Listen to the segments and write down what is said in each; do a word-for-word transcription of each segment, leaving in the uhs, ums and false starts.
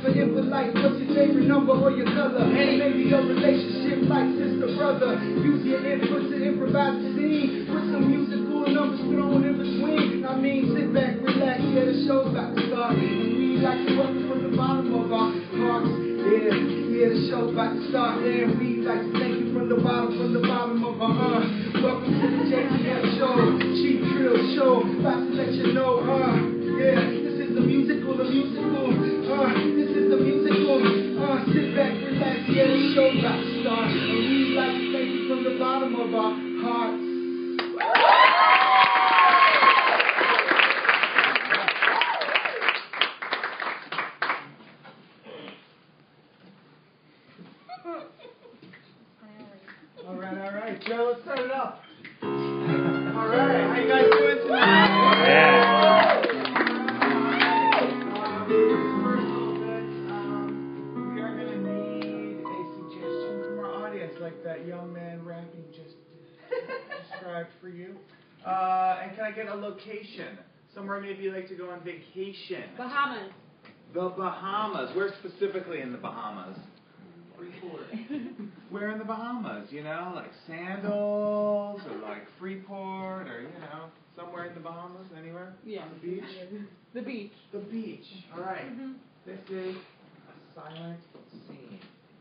for impolite. What's your favorite number or your color? Maybe your relationship like sister, brother. Use your input to improvise the scene. Put some musical numbers thrown in between. I mean, sit back, relax, yeah, the show's about to start. And we like to welcome from the bottom of our hearts. Yeah, yeah, the show's about to start. And we like to thank you from the bottom, from the bottom of our heart. Welcome to the J T M show, Cheap Trill Show. About to let you know, uh, yeah, this is the musical, the musical. Uh, this is the musical. Uh, sit back, relax, yeah, the show's about to start. And we like to thank you from the bottom of our hearts. All right, all right, Joe, let's start it off. All right, how you guys doing tonight? Yeah. Um, first little bit, um, we are going to need a suggestion from our audience, like that young man rapping just described for you. Uh, and can I get a location? Somewhere maybe you like to go on vacation. Bahamas. The Bahamas. Where specifically in the Bahamas? Where in the Bahamas? You know, like Sandals or like Freeport or, you know, somewhere in the Bahamas, anywhere? Yeah. On the beach? The beach. The beach. All right. Mm-hmm. This is a silent scene.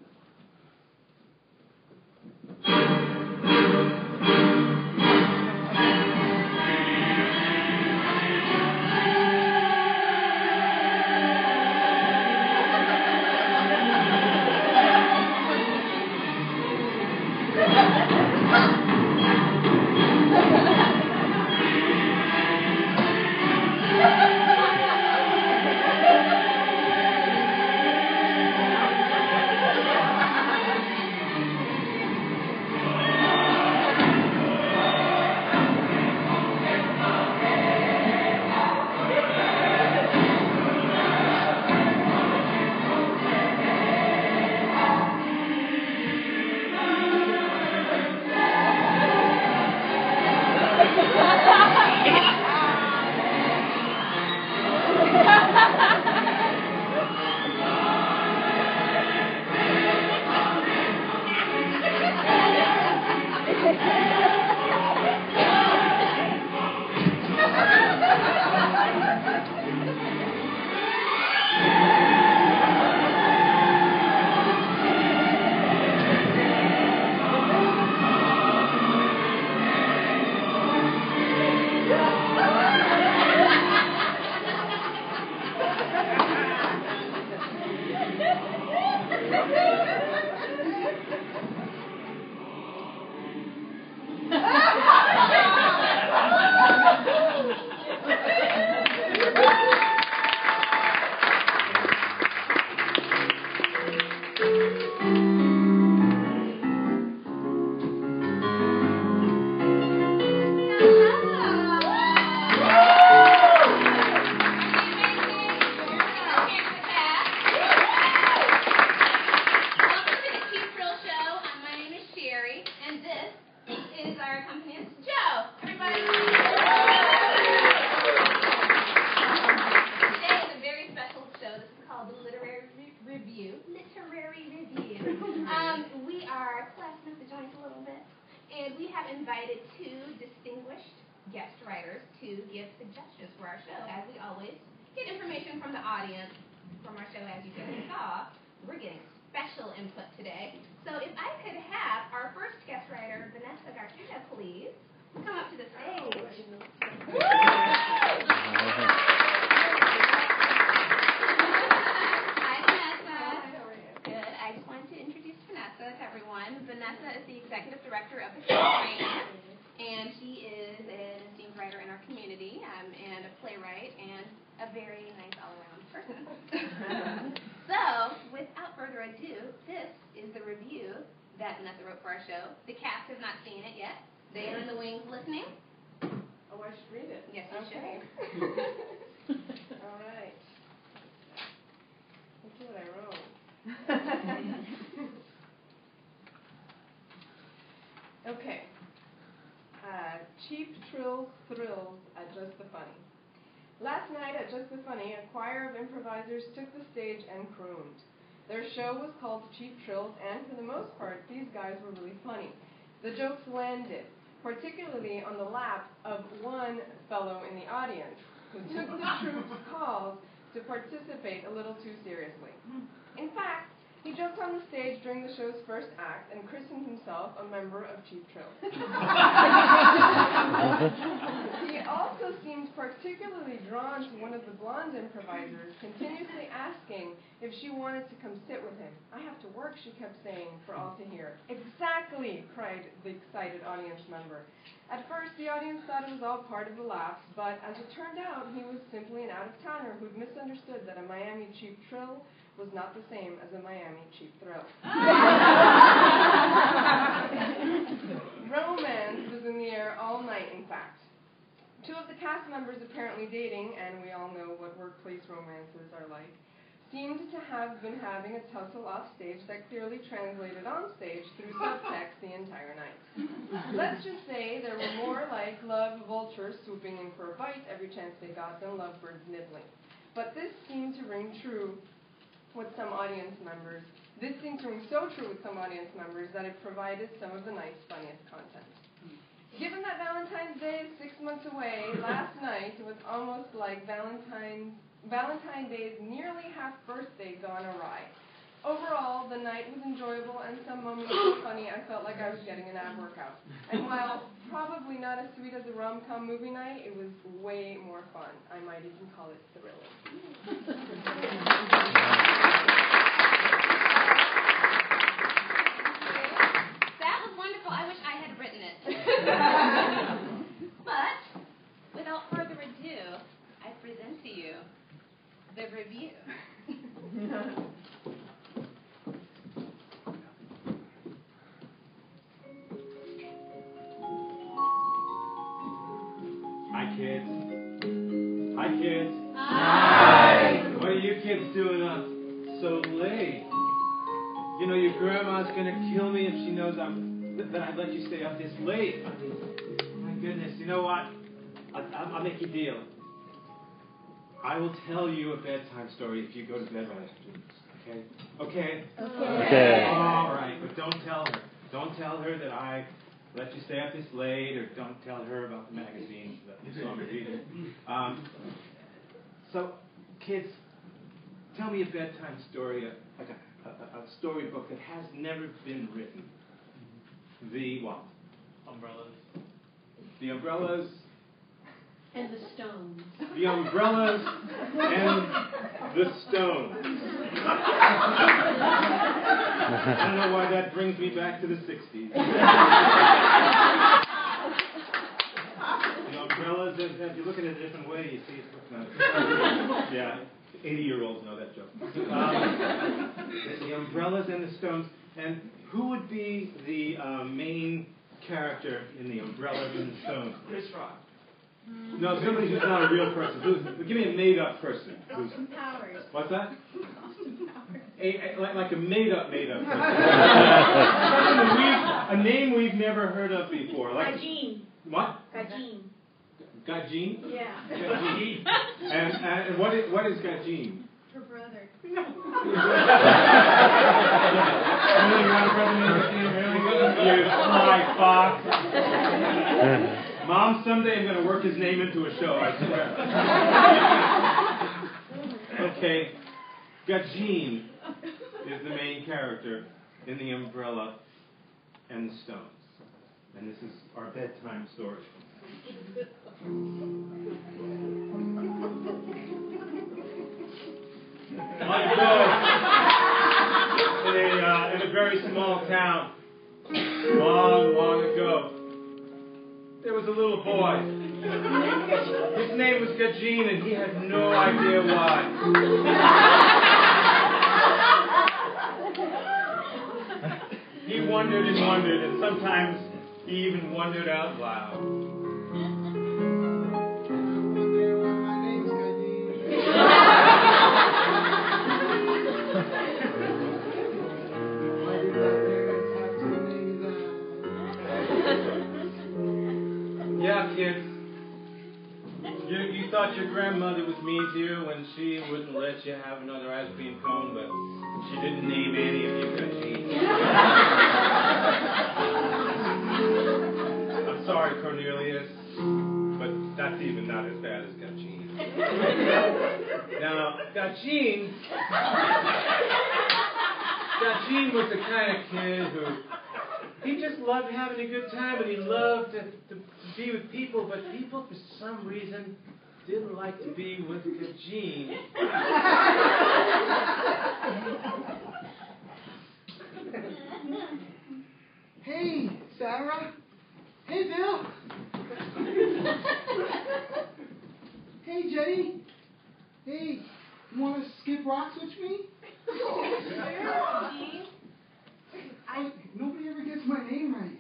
Invited two distinguished guest writers to give suggestions for our show. As we always get information from the audience from our show, as you guys saw, we're getting special input today. So if I could have our first guest writer, Vanessa Garcia, please, come up to the stage. Oh. Hi, Vanessa. Good. I just wanted to introduce Vanessa to everyone. Vanessa is the executive director of the show, and she is an esteemed writer in our community, um, and a playwright, and a very nice all-around person. So, without further ado, this is the review that Vanessa wrote for our show. The cast has not seen it yet. They are in the wings listening. Oh, I should read it. Yes, you okay. should. All right. Let's see what I wrote. Okay. Uh, cheap trill thrills are just the funny. Last night at Just the Funny, a choir of improvisers took the stage and crooned. Their show was called Cheap Trills, and for the most part, these guys were really funny. The jokes landed, particularly on the lap of one fellow in the audience who took the troupe's calls to participate a little too seriously. In fact, he jumped on the stage during the show's first act and christened himself a member of Cheap Trills. He also seemed particularly drawn to one of the blonde improvisers, continuously asking if she wanted to come sit with him. "I have to work," she kept saying, for all to hear. "Exactly," cried the excited audience member. At first, the audience thought it was all part of the laughs, but as it turned out, he was simply an out-of-towner who'd misunderstood that a Miami Cheap Trill was not the same as a Miami Cheap Thrill. Romance was in the air all night, in fact. Two of the cast members apparently dating, and we all know what workplace romances are like, seemed to have been having a tussle off stage that clearly translated on stage through subtext the entire night. Let's just say there were more like love vultures swooping in for a bite every chance they got than lovebirds nibbling. But this seemed to ring true with some audience members. This seemed to ring so true with some audience members that it provided some of the night's funniest content. Given that Valentine's Day is six months away, last night was almost like Valentine's Valentine's Day's nearly half birthday gone awry. Overall, the night was enjoyable and some moments so funny I felt like I was getting an ab workout. And while probably not as sweet as a rom-com movie night, it was way more fun. I might even call it thrilling. That was wonderful. I wish I had written it. But, without further ado, I present to you the review. Hi, kids. Hi, kids. Hi. What are you kids doing up so late? You know, your grandma's gonna kill me if she knows I'm that I let you stay up this late. I mean, my goodness. You know what? I'll, I'll make you a deal. I will tell you a bedtime story if you go to bed right afterwards. Okay? Okay? Okay. Okay. All right, but don't tell her. Don't tell her that I let you stay up this late, or don't tell her about the magazines that you saw me reading. Um, so, kids, tell me a bedtime story, a, like a, a, a storybook that has never been written. The what? Umbrellas. The umbrellas. And the stones. The umbrellas and the stones. I don't know why that brings me back to the sixties. The umbrellas, if you look at it a different way, you see it's not. Yeah, eighty-year-olds know that joke. Um, the umbrellas and the stones. And who would be the uh, main character in the umbrella and the stones? Chris Rock. No, somebody who's not a real person. Who's, give me a made-up person. Who's, Austin Powers. what's that? Austin Powers. A, a, like, like a made-up, made-up person. Something we've, a name we've never heard of before. Like Gajin. what? Gajin. Gajin? Yeah. Gajin. And, and what is, what is Gajin? Her brother. Really, you want a brother named Gajin? Really? You sly fox. Mom, someday I'm going to work his name into a show, I swear. Okay, Gajin is the main character in The Umbrella and the Stones. And this is our bedtime story. Long ago, in a, uh, in a very small town, long, long ago, there was a little boy. His name was Gajin, and he had no idea why. He wondered and wondered, and sometimes he even wondered out loud. Yeah, kids. You, you thought thought your grandmother was mean to you when she wouldn't let you have another ice cream cone, but she didn't name any of you Gajeen. I'm sorry, Cornelius, but that's even not as bad as Gajeen. Now, Gajeen, Gajeen was the kind of kid who, he just loved having a good time, and he loved to, to be with people, but people, for some reason, didn't like to be with Gajeen. Hey, Sarah. Hey, Bill. Hey, Jenny. Hey, you want to skip rocks with me? I, nobody ever gets my name right.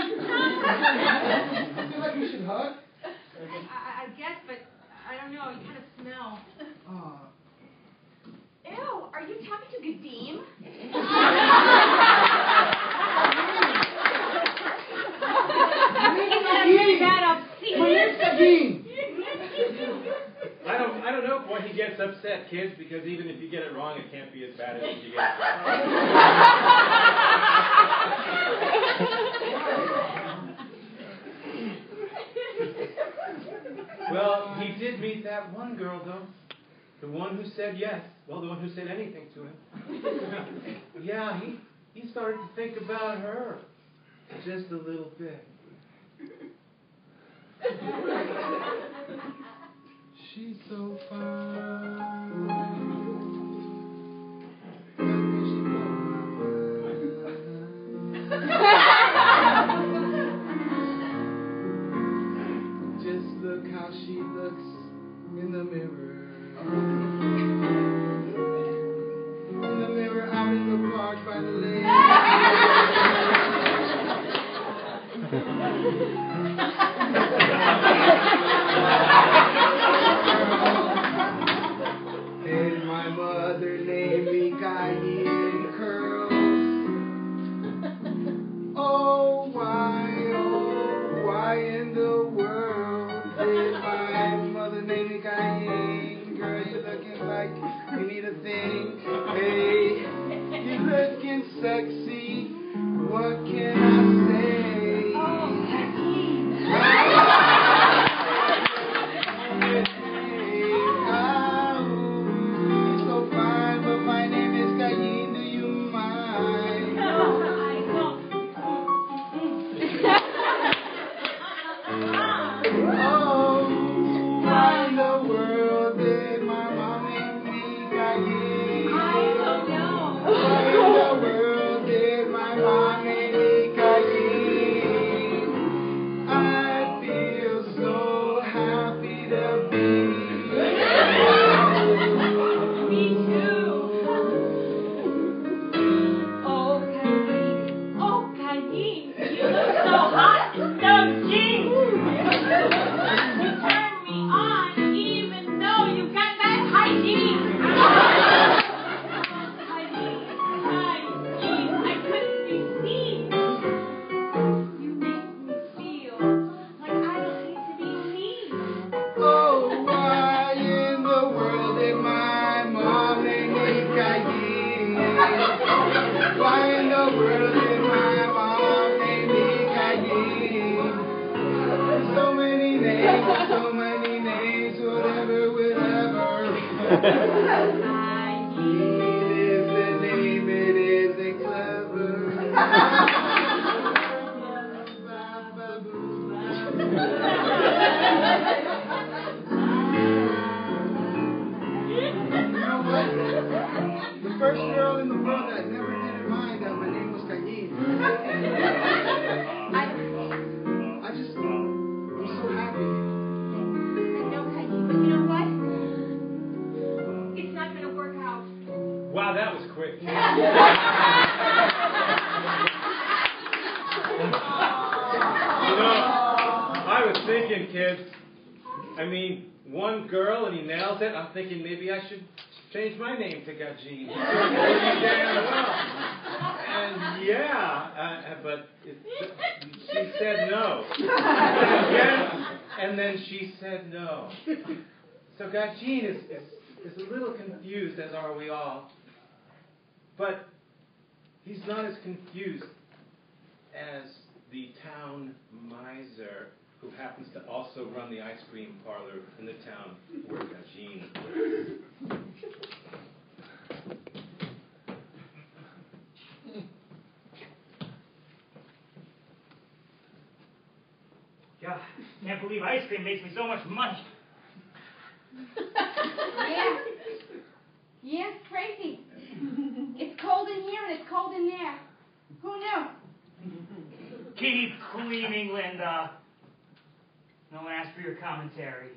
I feel like we should hug. I, I guess, but I don't know. You kind of smell. Uh, Ew, are you talking to Gadeem? My name's Gajeen. I don't, I don't know why he gets upset, kids, because even if you get it wrong, it can't be as bad as if you get it right. Well, he did meet that one girl, though. The one who said yes. Well, the one who said anything to him. Yeah, he, he started to think about her. Just a little bit. She's so fine. Just look how she looks in the mirror. In the mirror out in the park by the lake. And my mother named me Guy in curls. Oh, why, oh, why in the world did my mother name me Guy in? Girl, you looking like you need a thing. Hey, you looking sexy. What can I say? Wow, that was quick. You know, I was thinking, kids, I mean, one girl and he nails it. I'm thinking maybe I should change my name to Gajeen. Damn well. And yeah, uh, but it, she said no. And, again, and then she said no. So Gajin is, is, is a little confused, as are we all. But he's not as confused as the town miser who happens to also run the ice cream parlor in the town where Gajin lives. God, can't believe ice cream makes me so much money. Yeah. Yeah, it's crazy. It's cold in here and it's cold in there. Who knew? Keep cleaning, Linda. No one asked for your commentary.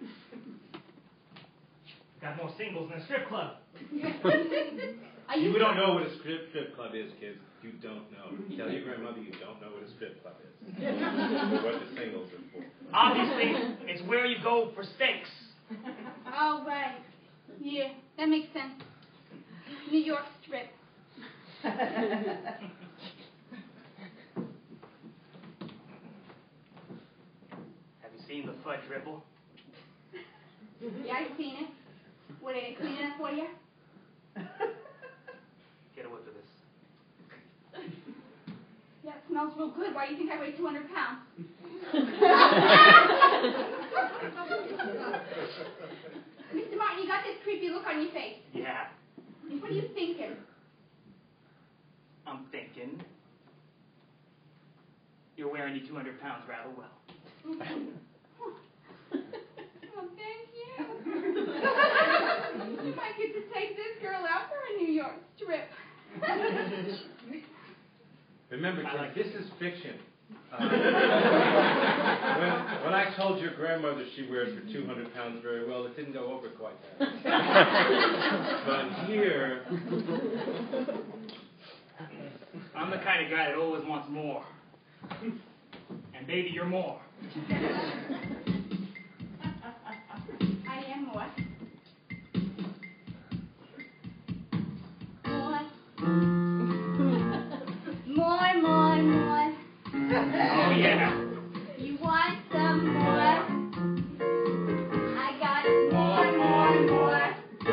Got more singles than a strip club. Are you You don't know what a strip strip club is, kids. You don't know. Tell your grandmother you don't know what a strip club is. What the singles are for. Obviously, it's where you go for steaks. Oh, right. Yeah, that makes sense. New York Strip. Have you seen the fudge ripple? Yeah, I've seen it. What, are they clean enough for you? Get a whiff of this. Yeah, it smells real good. Why do you think I weigh two hundred pounds? Mister Martin, you got this creepy look on your face. Yeah, What are you thinking? I'm thinking you're wearing your two hundred pounds rather well. Oh, thank you. You might get to take this girl out for a New York Strip. Remember, kids, like this is fiction. Uh, when, when I told your grandmother she wears her two hundred pounds very well, it didn't go over quite that. But here, I'm the kind of guy that always wants more. And baby, you're more. I am more. More. More, more, more. Oh, yeah. You want some more? I got more, more, more.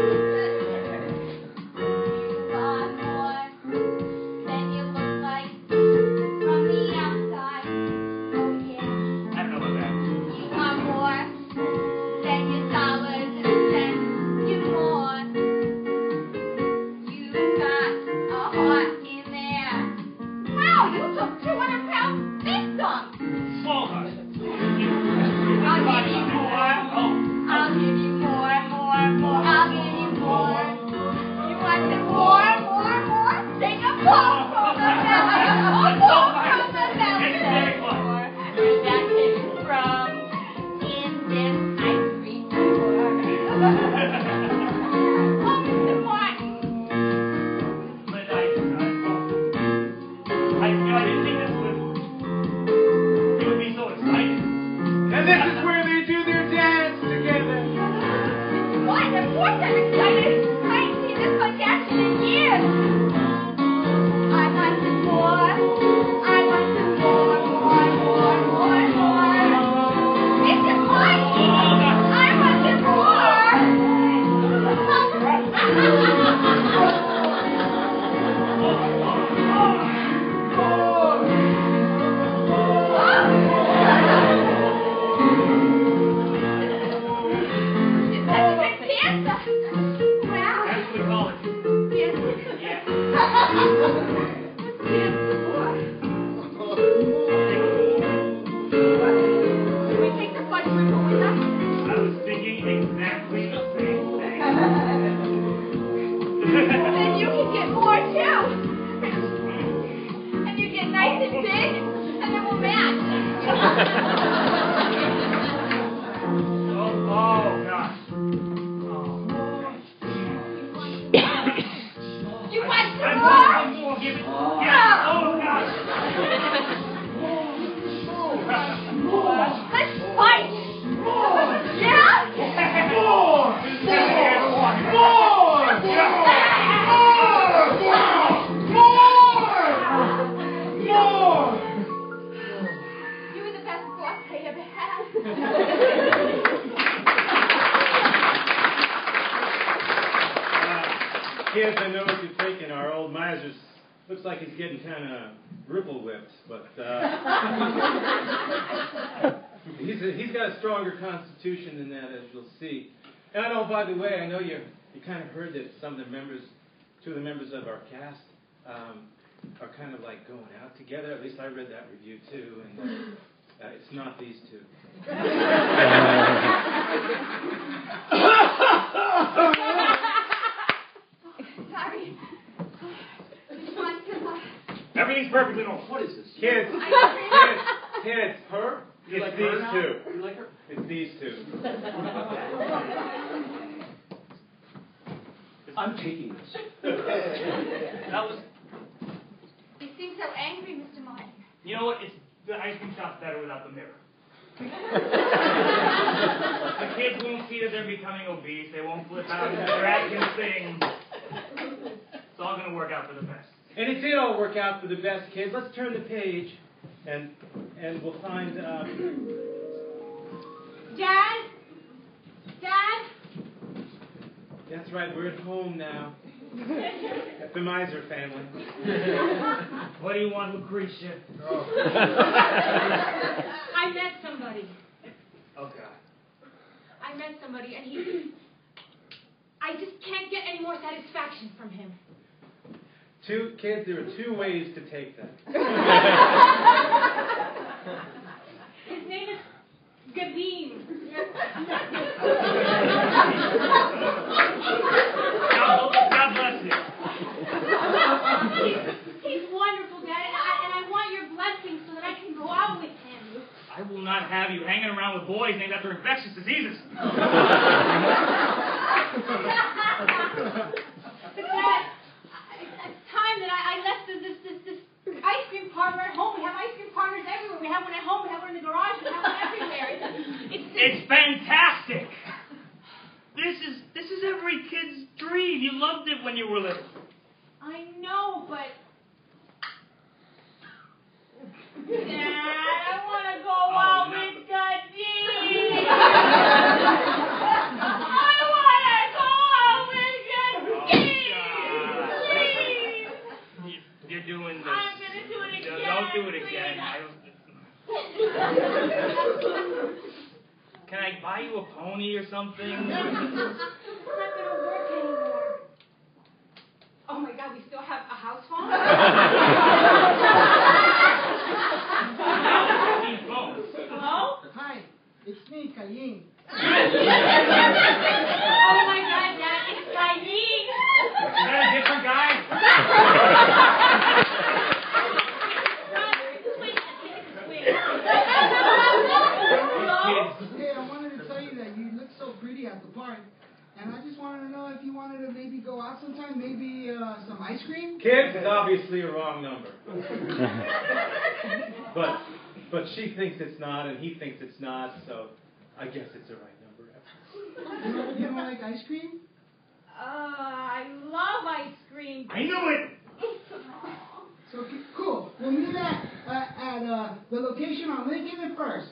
You want more than you look like from the outside. Oh, yeah. I don't know about that. You want more than your dollars and cents. You more. You got a heart in there. Wow, you took two hundred pounds. Big some. Small heart. I'll give you more. Oh. I'll give you more, more, more. I'll give you more. You want some more, more, more? Take a pull from the belly. A pull from the belly. More. Where's that came from? In this ice cream store. Oh, Mister Martin. Linda, I, I, oh. I, you know, I didn't think this would, it would be so exciting. and this is where they do their dance together. What? Of course I'm excited. I ain't seen this much action in years. I want some more. I want some more, more, more, more, more. Mister Martin, I want some more. Is that a good dancer? Wow. That's what we call it. Yes. Yeah. Let's dance some more. Should we take the fudge ripple with us? I was thinking exactly the same thing. Then you can get more too. And you get nice and big, and then we'll match. Oh, oh, gosh. Oh. You want I some want more? some more. Give it. Yeah. Oh, gosh. Let's fight. Yeah? More. More! You were the best boss I ever had. Lazarus looks like he's getting kind of ripple whipped, but uh, he's a, he's got a stronger constitution than that, as you'll see. And I know, by the way, I know you you kind of heard that some of the members, two of the members of our cast, um, are kind of like going out together. At least I read that review too, and uh, uh, it's not these two. Sorry. Everything's perfectly normal. What is this? Kids, kids, kids. Her? You It's like these her now? two. You like her? It's these two. I'm taking this. That was. You seem so angry, Mister Martin. You know what? It's the ice cream shop's better without the mirror. The kids won't see that they're becoming obese. They won't flip out and drag and sing. It's all going to work out for the best. And it did all work out for the best, kids. Let's turn the page, and and we'll find. Um, Dad? Dad? that's right. We're at home now. At the Miser family. What do you want, Lucretia? Oh, I met somebody. oh God. I met somebody, and he... I just can't get any more satisfaction from him. Two kids. There are two ways to take that. His name is Gavin. God, God bless you. He's, he's wonderful, Dad, and I, and I want your blessing so that I can go out with him. I will not have you hanging around with boys named after infectious diseases. But Dad, it's time that I, I left this, this, this, this ice cream parlor at home. We have ice cream parlors everywhere. We have one at home, we have one in the garage, we have one everywhere. It's, it's, It's fantastic. This is this is every kid's dream. You loved it when you were little. I know, but... Dad, I want to go Oh, out no. with Gavin. I want to go out with Gavin. Oh, Please. You, you're doing this. I'm going to do it No, again. Don't do it please. again. I don't- Can I buy you a pony or something? It's not going to work anymore. Oh my God, we still have a house phone? These phones. Hello? Hi, it's me, Cayin. Oh my God, Dad, it's Caillin. Is that a different guy? Hey, I wanted to tell you that you look so pretty at the park, and I just wanted to know if you wanted to maybe go out sometime, maybe uh, some ice cream? Kids is obviously a wrong number. but but she thinks it's not, and he thinks it's not, so I guess it's the right number. You don't, you don't like ice cream? Uh, I love ice cream. I knew it. So, okay, cool. We'll meet at, uh, at uh, the location on Lincoln and First.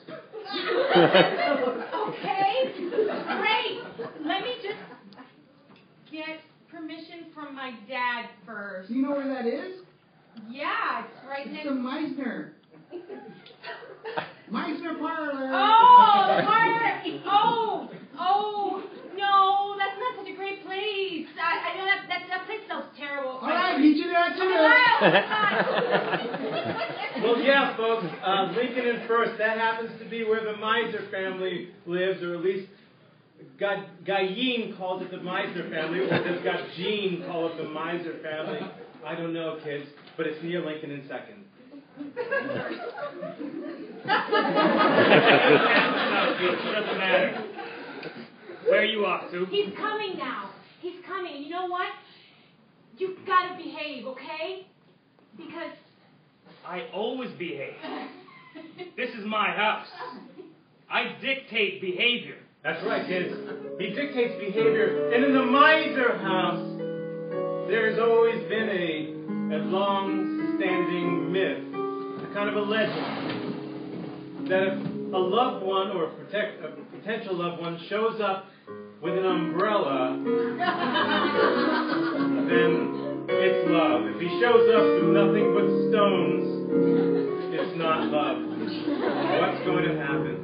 Okay, great. Let me just get permission from my dad first. Do you know where that is? Yeah, it's right It's next. the Meisner. Meisner Parlor. Oh, the parlor. Oh, oh, no, that's not such a great place. I, I know that, that that place smells terrible. All right, meet you there too. Well, yeah, folks, uh, Lincoln and First, that happens to be where the Miser family lives, or at least Ga- Gayin calls it the Miser family, or does Gajin call it the Miser family? I don't know, kids, but it's near Lincoln and Second. It doesn't matter. Where are you off to? He's coming now. He's coming. And you know what? You've got to behave, okay? Because... I always behave. This is my house. I dictate behavior. That's right, kids. He dictates behavior, and in the Miser house, there has always been a, a long-standing myth, a kind of a legend, that if a loved one or a, protect, a potential loved one shows up with an umbrella, then it's love. If he shows up with nothing but stones, it's not love. What's going to happen?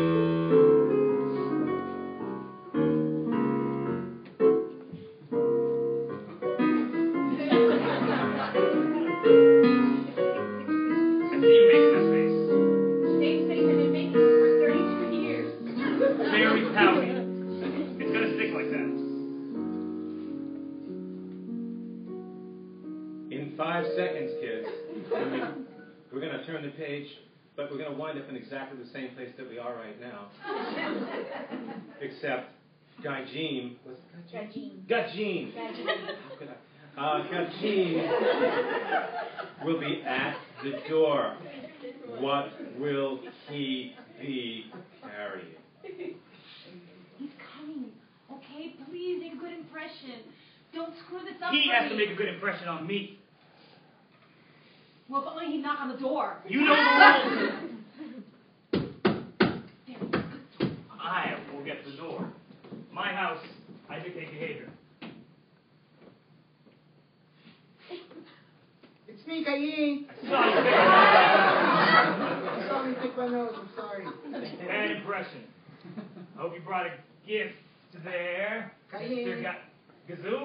Five seconds, kids. We're going to turn the page, but we're going to wind up in exactly the same place that we are right now. Except Gajim. What's Gajim? Gajim. Gajim. Uh, Gajim will be at the door. What will he be carrying? He's coming. Okay, please make a good impression. Don't screw this up. He for has me. to make a good impression on me. Well, if only he'd knock on the door. You know the rules. I will get the door. My house, I dictate behavior. It's me, Cain. I saw you pick I saw me pick my nose. I'm sorry. Bad impression. I hope you brought a gift there. Cain. Mister Ga- Gazoo?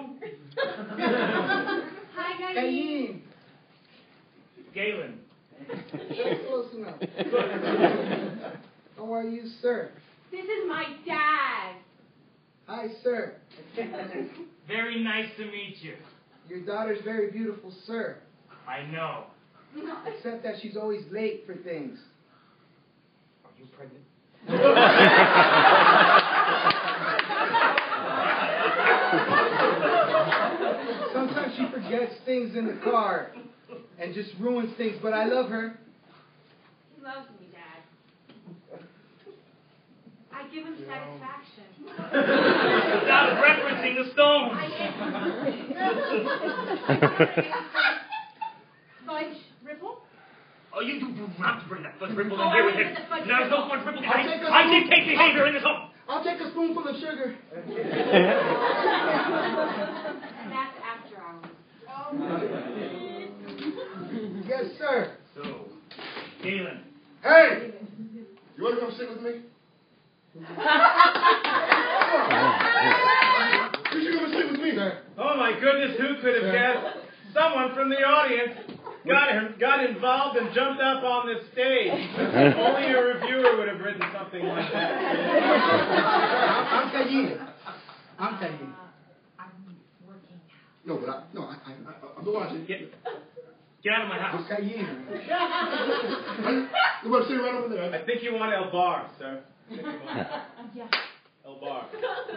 Hi, guys. Cain. Galen. Close enough. How are you, sir? This is my dad. Hi, sir. Very nice to meet you. Your daughter's very beautiful, sir. I know. Except that she's always late for things. Are you pregnant? Sometimes she forgets things in the car and just ruins things, but I love her. He loves me, Dad. I give him satisfaction. Stop referencing the stones. Fudge Ripple? Oh, you do not bring that fudge ripple in Oh, here I with wanted him. the fudge There's no ripple. fudge ripple. I'll I, take a I spoon. dictate behavior in this home. I'll take a spoonful of sugar. That's after hours. Yes, sir. So, Galen. Hey! You want to come sit with me? You should come and sit with me. Sir. Oh my goodness, who could have guessed? Someone from the audience got got involved and jumped up on the stage. Only a reviewer would have written something like that. I'm Cain. I'm Cain. I'm working. No, but I, no, I, I, I I'm watching. Get, get out of my house. I'm Cain. You want to sit right over there? I think you want El Bar, sir. I think you want Yeah. El Bar.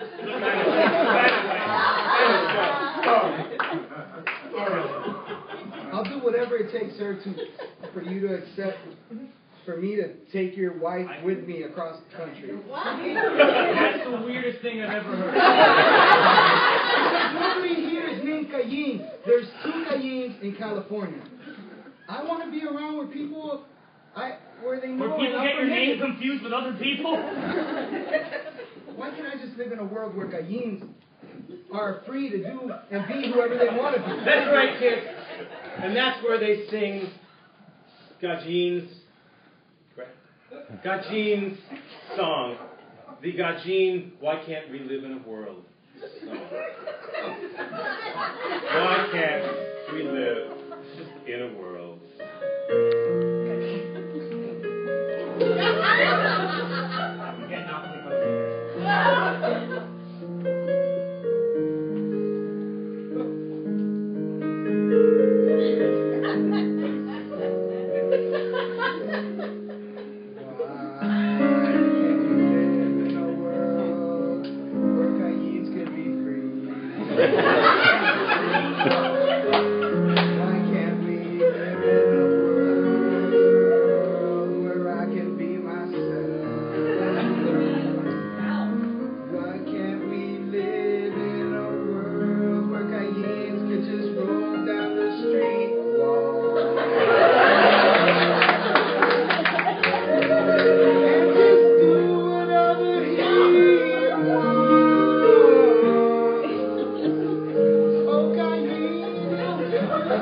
I'll do whatever it takes, sir, to for you to accept, for me to take your wife with me across the country. That's the weirdest thing I've ever heard. Nobody here is named Cain. There's two Cains in California. I want to be around where people, I where they know. Where people and get your name apprehend. confused with other people? Why can't I just live in a world where Cains are free to do and be whoever they want to be? That's right, kids. And that's where they sing Gajin's, Gajin's song. The Gajin, Why Can't We Live in a World song. Why can't we live in a world? I'm getting off the boat.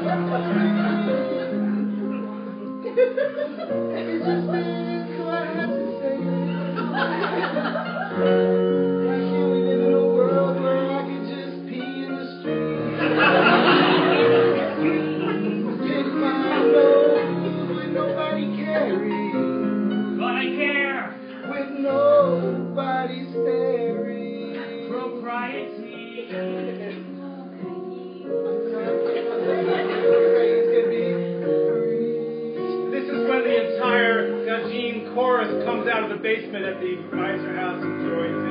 just is what I have to say. Why can't we live in a world where I could just pee in the street? Pick my nose with nobody caring. But I care. With nobody staring. Propriety. This is when the entire Gajin chorus comes out of the basement at the Miser house and joins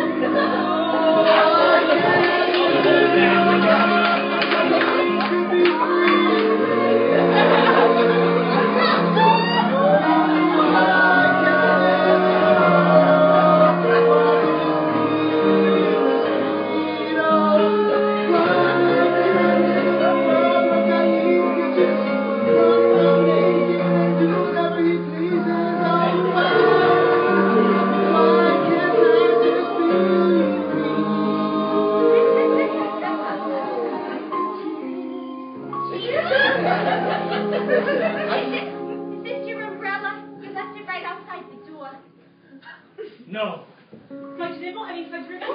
Is this your umbrella? You left it right outside the door. No. Fudge nibble? I mean fudge ribble?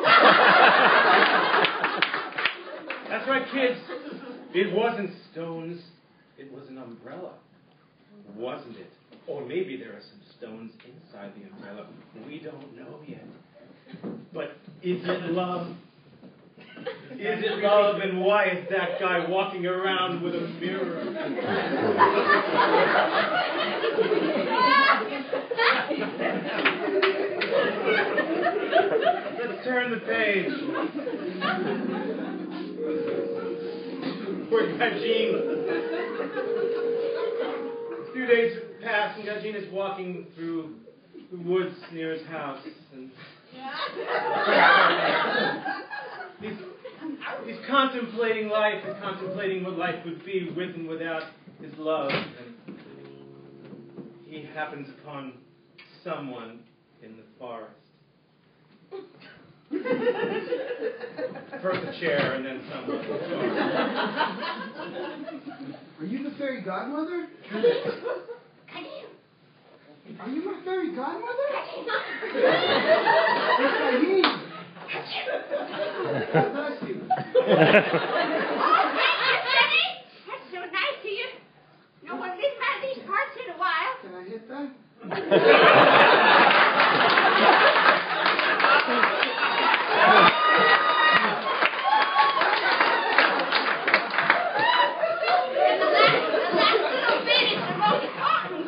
That's right, kids. It wasn't stones. It was an umbrella. Wasn't it? Or maybe there are some stones inside the umbrella. We don't know yet. But is it love? Is it love, and why is that guy walking around with a mirror? Let's turn the page. Poor Gajin. A few days pass, and Gajin is walking through the woods near his house, and he's, he's contemplating life and contemplating what life would be with and without his love. And he happens upon someone in the forest. First a chair and then someone. Are you the fairy godmother? Are you my fairy godmother? Yes, I mean. God bless you. Oh, thank you, Jenny. That's so nice of you. No one's been by these parts in a while. Can I hit that? And the last, the last little bit is the most important.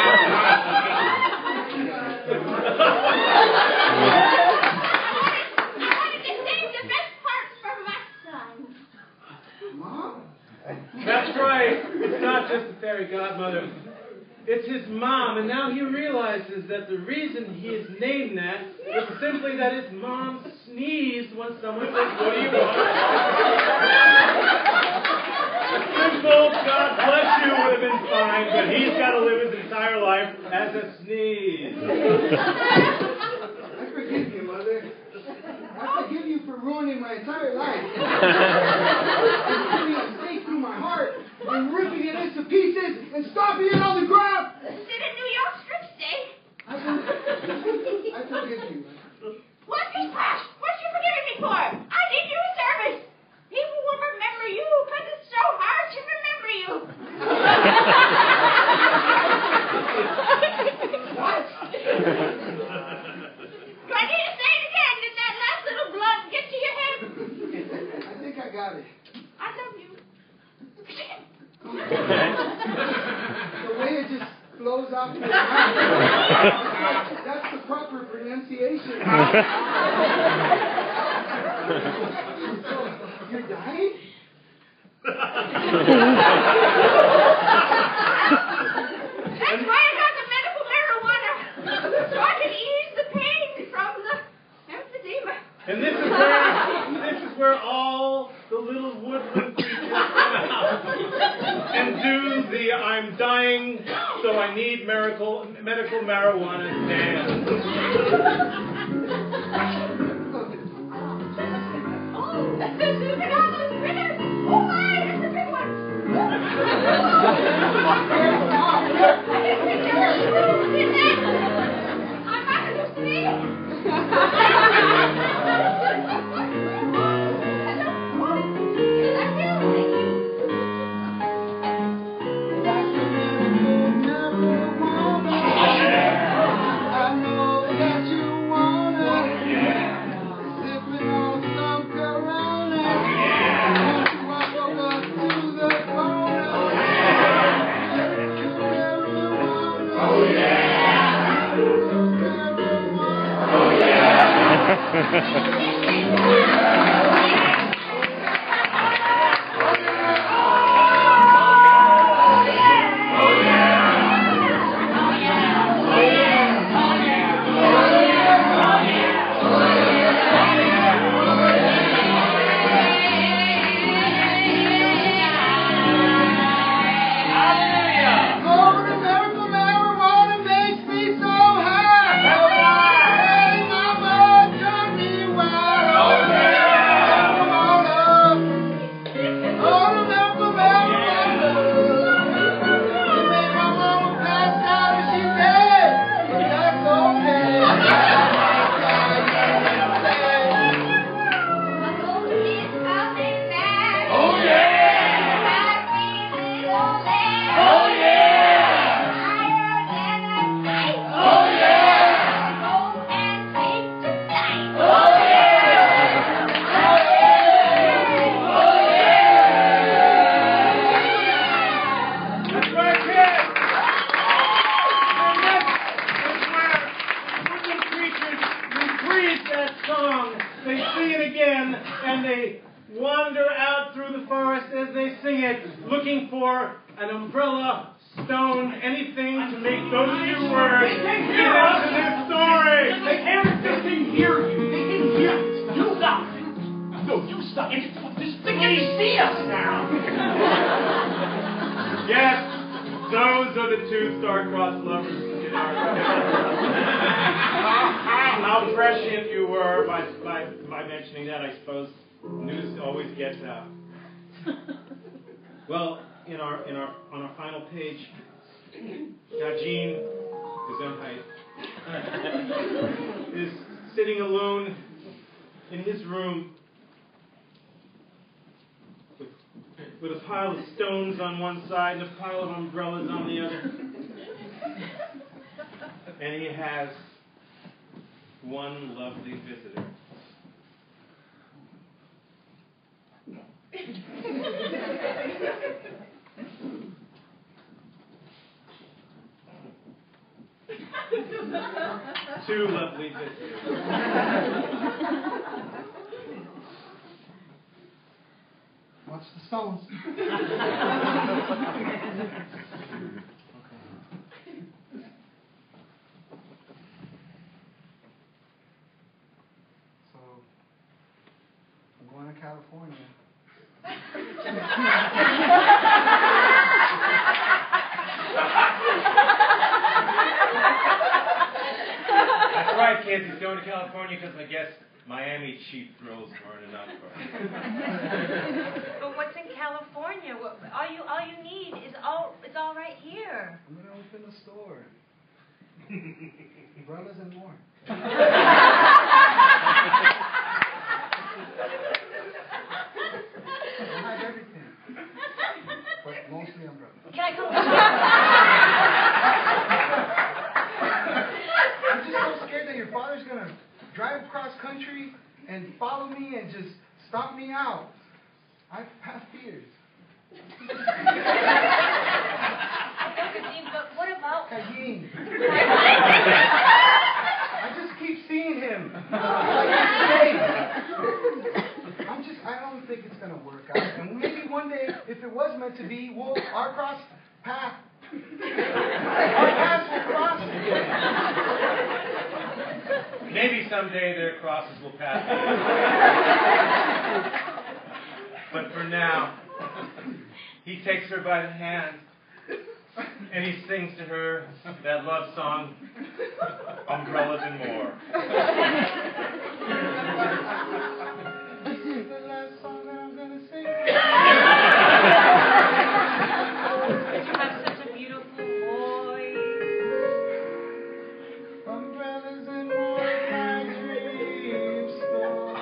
I wanted to save the best parts for my son. Mom? That's right. It's not just the fairy godmother. It's his mom, and now he realizes that the reason he is named that is simply that his mom sneezed when someone says, "What do you want?" A simple "God bless you" would have been fine, but he's got to live his entire life as a sneeze. I forgive you, Mother. I forgive you for ruining my entire life. And putting a stake through my heart and ripping it into pieces and stomping it on the ground. Is it a New York strip steak? I forgive, I forgive you. What is that? What you forgiving me for? I did you a service. People will remember you because it's so hard to remember you. What? Do I need to say it again? Did that last little blunt get to your head? I think I got it. I love you. The way it just flows off your mouth. That's the proper pronunciation. So, you're dying? That's why I got the medical marijuana. So I can ease the pain from the emphysema. And this is where this is where all the little woodland creatures come out and do the "I'm dying, so I need medical medical marijuana" dance. Oh, look at all those critters. Oh my, that's a big one. Is sitting alone in his room with, with a pile of stones on one side and a pile of umbrellas on the other. And he has one lovely visitor. Two lovely visitors. Watch the stones. So, I'm going to California. That's right, kids. He's going to California because I guess Miami cheap thrills weren't enough for him. But what's in California? What, all you all you need is all it's all right here. I'm going to open a store. Umbrellas and more. I have everything. But mostly umbrellas. Can I come? I'm just so scared that your father's going to drive across country and follow me and just stomp me out. I have fears. But what about... Kajin. I just keep seeing him. I'm just, I don't think it's going to work out. And maybe one day, if it was meant to be, we'll, our cross path, our paths will cross again. Maybe someday their crosses will pass. But for now, he takes her by the hand and he sings to her that love song, Umbrellas and More. This is the last song that I'm going to sing. You have such a beautiful voice. Umbrellas and more, my dreams store.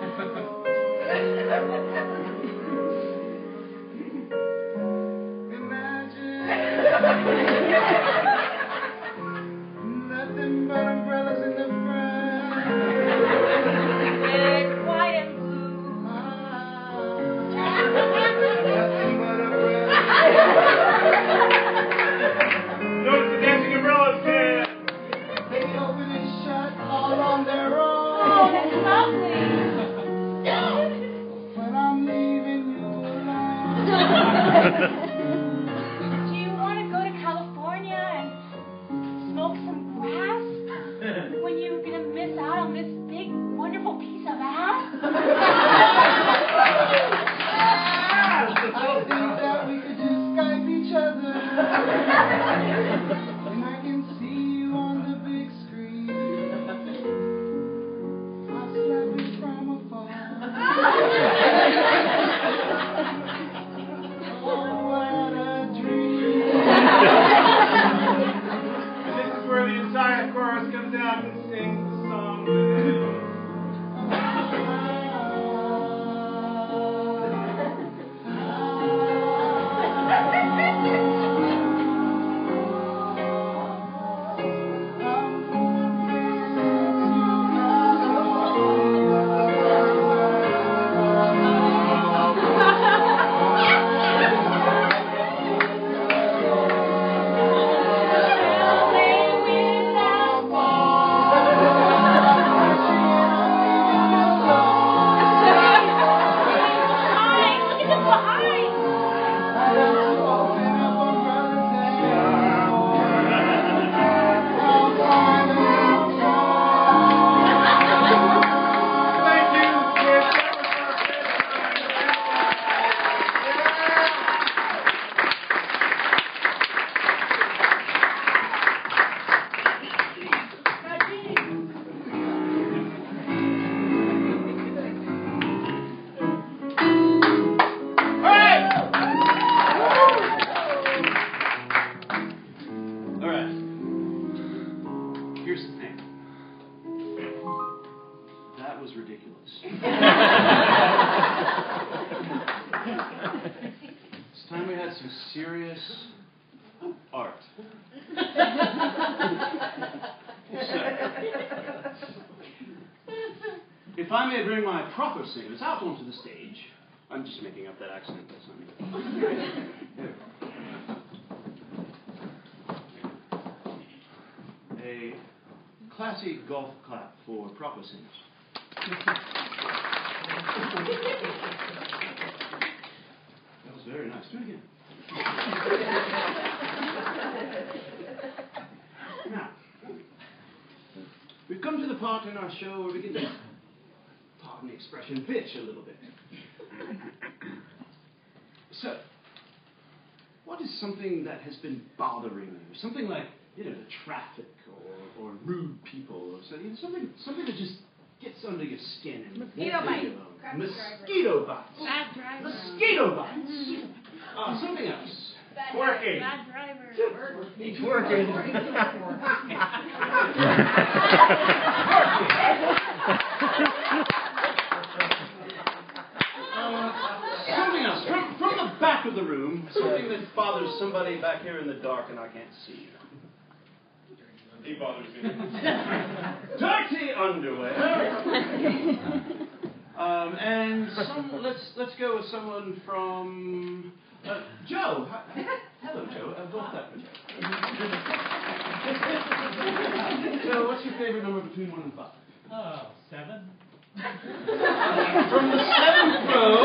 Nothing but umbrellas in the front. Red, white, and blue. Ah, nothing but umbrellas. Notice the dancing umbrellas, kid. They open and shut all on their own. And I can see you on the big screen. I'll slap it from afar. Oh, what a dream. And this is where the entire chorus comes out and sings the song today. If I may bring my proper singers out onto the stage. I'm just making up that accent, that's not me. A classy golf clap for proper singers. That was very nice. Do it again. Now, we've come to the part in our show where we get to, pardon the expression, pitch a little bit. So, what is something that has been bothering you? Something like, you know, the traffic or, or rude people or something, something, something that just gets under your skin. And Mosquito bites. Mosquito bites. Bad driver. Mosquito bites. Uh, something else. Bad Working. Bad driver. It's working. uh, something else. From, from the back of the room, something that bothers somebody back here in the dark and I can't see. He bothers me. Dirty underwear. um, and some, let's let's go with someone from uh, Joe. Hi, hello, Joe. Uh, what's that for Joe? Joe, what's your favorite number between one and five? Oh, seven? From the seventh row.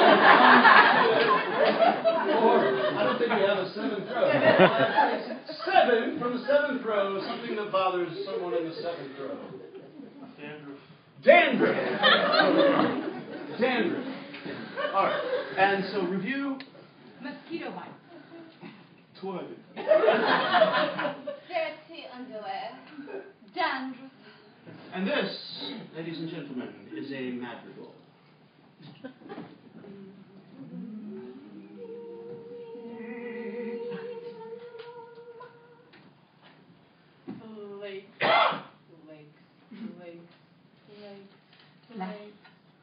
Or, I don't think we have a seventh row. Seven, from the seventh row, something that bothers someone in the seventh row. Dandruff. Dandruff. Dandruff. All right. And so review. Mosquito bite. Toilet. Dirty underwear. Dandruff. And this, ladies and gentlemen, is a madrigal. Lakes, lakes, lakes, lakes, lakes,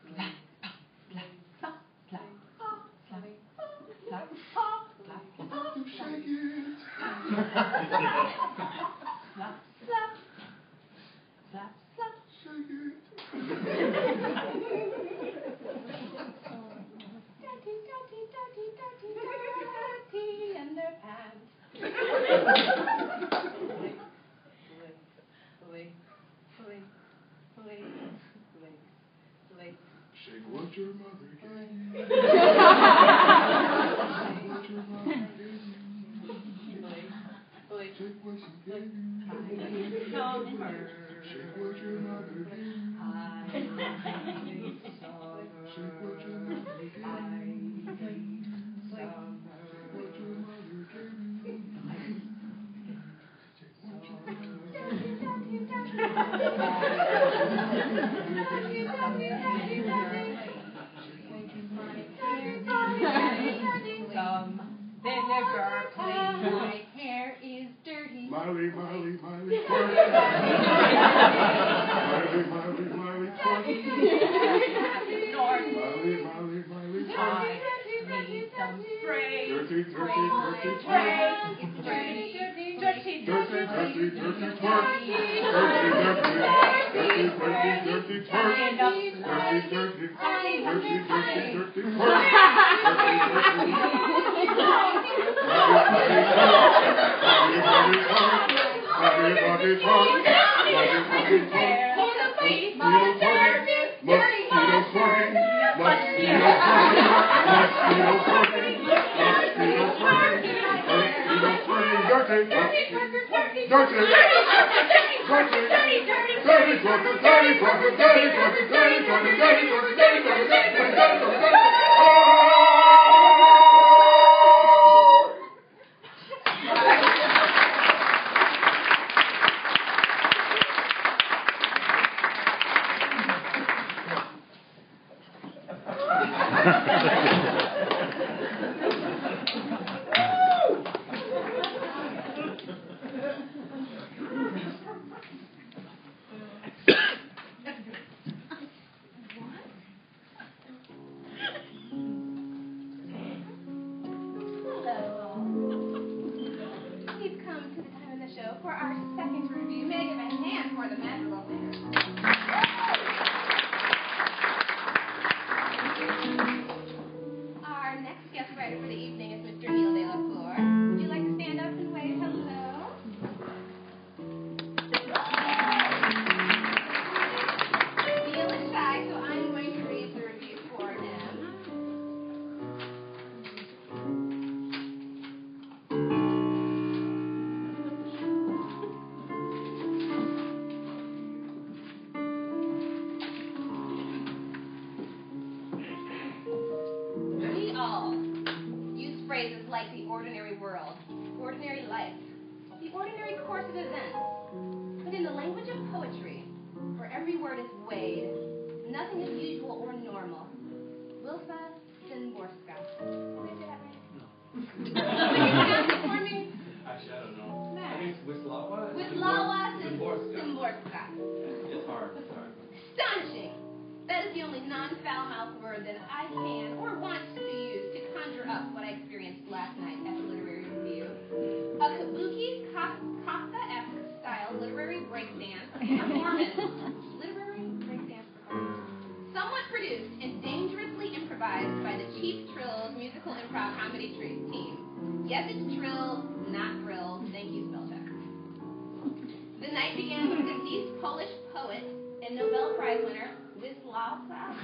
Shake what your mother gave you. Shake what your mother gave you. Shake what she gave you. Shake what your mother gave you. Shake what your mother gave you. Shake what your mother gave you. are playing. My hair is dirty. Miley, Miley, Miley, Miley, Miley, Miley, Miley, North. Miley, Miley, Miley, I need some spray. Dirty, dirty, Spray my dirty, spray. dirty, Dirty, dirty, dirty, dirty, dirty, dirty, dirty, twerk. Dirty, dirty, dirty, dirty, dirty, twerk. Dirty, dirty, dirty, dirty, dirty, twerk. Everybody talk, everybody talk. Mosquito twerking, mosquito twerking, mosquito twerking, mosquito twerking, mosquito twerking, mosquito twerking, dirty, dirty, dirty, dirty, dirty, dirty twerker, dirty twerker, dirty twerker, dirty twerker, dirty twerker, dirty twerker, dirty twerker, dirty twerker. For our second review, may I give a hand for the magical singer? Our next guest writer for the evening is Mister Neil De La Cour. Would you like to stand up and wave hello? Neil is shy, so I'm going to read the review for him. Phrases like the ordinary world, ordinary life, the ordinary course of events. But in the language of poetry, where every word is weighed, nothing is usual or normal. Wilfa Szymborska. Did I say that right? No. Would you pronounce it for me? Actually, I don't know. No. I think it's Wislawa. Wislawa Szymborska. Szymborska. It's hard. It's hard. Astonishing. That is the only non-foul-mouthed word that I can or want to use to conjure up what I experienced last night at the literary review. A kabuki Kafka-esque style literary breakdance performance. Literary breakdance performance. Somewhat produced and dangerously improvised by the Cheap Trills musical improv comedy tre- team. Yes, it's Trills, not Thrills. Thank you, Spellcheck. The night began with deceased Polish poet and Nobel Prize winner Wislawa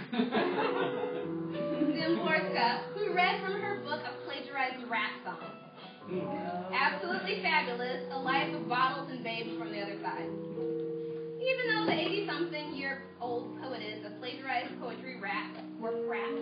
Szymborska, who read from her book of plagiarized rap songs. Absolutely fabulous, a life of bottles and babes from the other side. Even though the eighty-something-year-old poetess of plagiarized poetry rap, or crap,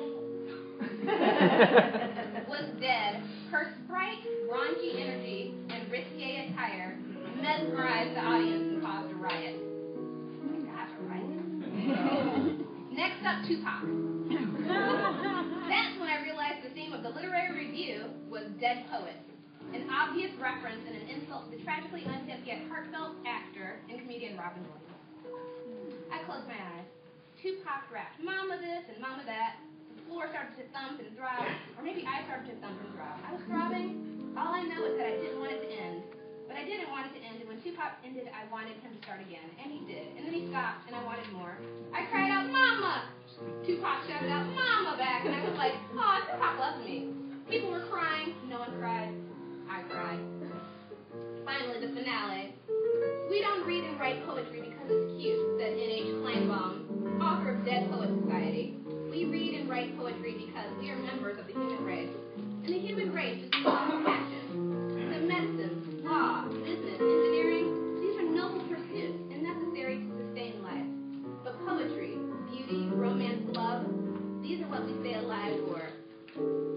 was dead, her sprite, raunchy energy, and risque attire mesmerized the audience and caused a riot. Oh my gosh, a riot? Next up, Tupac. That's when I realized the theme of the literary review was dead poets, an obvious reference and an insult to the tragically unhip yet heartfelt actor and comedian Robin Williams. I closed my eyes. Tupac rapped, "Mama this and Mama that." The floor started to thump and throb, or maybe I started to thump and throb. I was throbbing. All I know is that I didn't want it to end. But I didn't want it to end, and when Tupac ended, I wanted him to start again. And he did. And then he stopped, and I wanted more. I cried out, "Mama!" Tupac shouted out, "Mama!" back, and I was like, "Oh, Tupac loves me." People were crying. No one cried. I cried. Finally, the finale. We don't read and write poetry because it's cute, said N H Kleinbaum, author of Dead Poet Society. We read and write poetry because we are members of the human race. And the human race is full of passion. The medicine, law, business, engineering, these are noble pursuits and necessary to sustain life. But poetry, beauty, romance, love, these are what we stay alive for.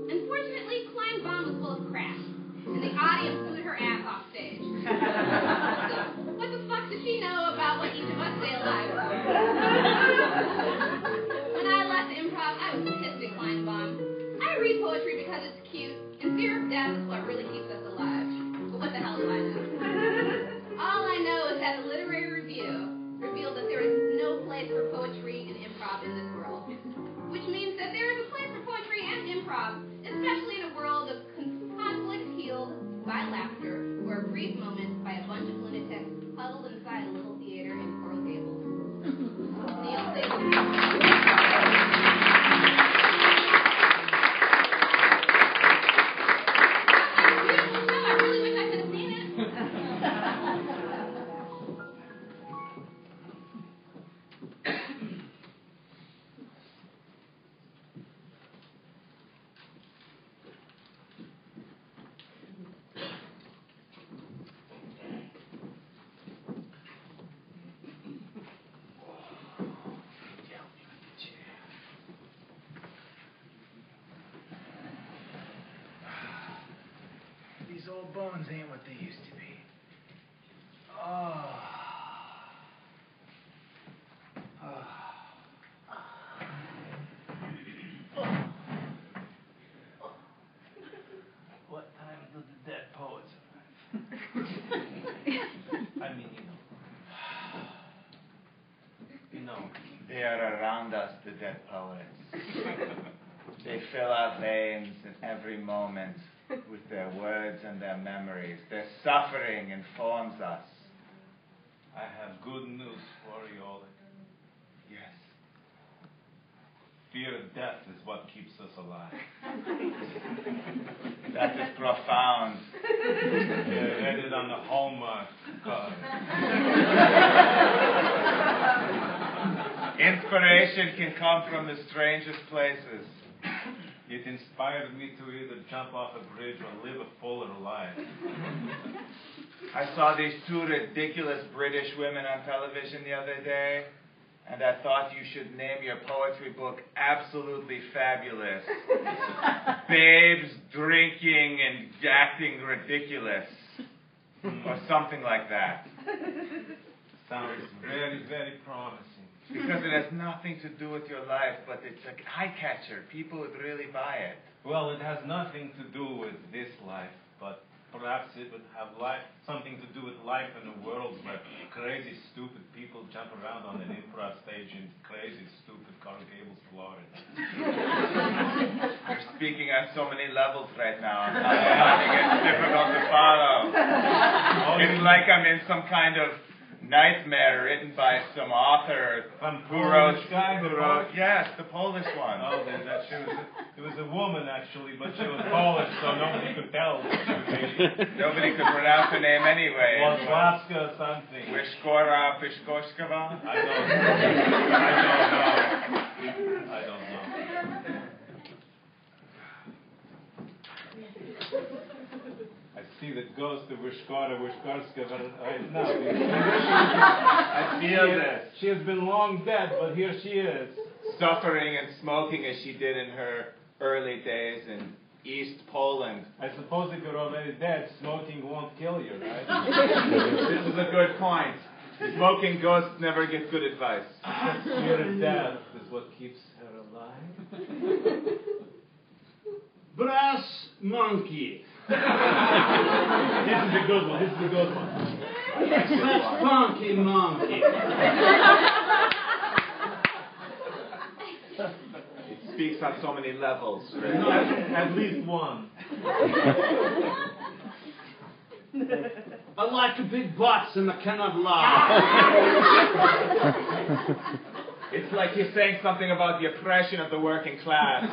Unfortunately, Kleinbaum was full of crap, and the audience booed her ass off stage. these old bones ain't what they used to be. Oh. Oh. What time do the dead poets arrive? I mean, you know. You know. They are around us, the dead poets. They fill our veins in every moment with their words and their memories. Their suffering informs us. I have good news for you, Oleg. Yes. Fear of death is what keeps us alive. That is profound. I read it on the Hallmark card. Inspiration can come from the strangest places. It inspired me to either jump off a bridge or live a fuller life. I saw these two ridiculous British women on television the other day, and I thought you should name your poetry book Absolutely Fabulous. Babes drinking and acting ridiculous. Or something like that. Sounds very, very promising. Because it has nothing to do with your life, but it's an eye-catcher. People would really buy it. Well, it has nothing to do with this life, but perhaps it would have life, something to do with life in a world where crazy, stupid people jump around on an improv stage in crazy, stupid Coral Gables, Florida. You're speaking on so many levels right now. I'm finding it difficult to follow. It's like I'm in some kind of nightmare written by some author Some who wrote, Polish guy, who the wrote, Polish- yes, the Polish one. Oh, that, that she was a, it was a woman, actually, but she was Polish, so nobody could tell that she was Asian. Nobody could pronounce her name anyway. Włocławska or something. Wyszkora Pyszkoszkova? I don't know. I don't know. I don't know. I see the ghost of Wyszkora Wyszkorska right now. I feel this. She has been long dead, but here she is. Suffering and smoking as she did in her early days in East Poland. I suppose if you're already dead, smoking won't kill you, right? This is a good point. Smoking ghosts never get good advice. Fear of death is what keeps her alive. Brass monkey. This is a good one. This is a good one. That's funky monkey. It speaks on so many levels. Right? No, at, at least one. I like the big butts and I cannot lie. It's like he's saying something about the oppression of the working class.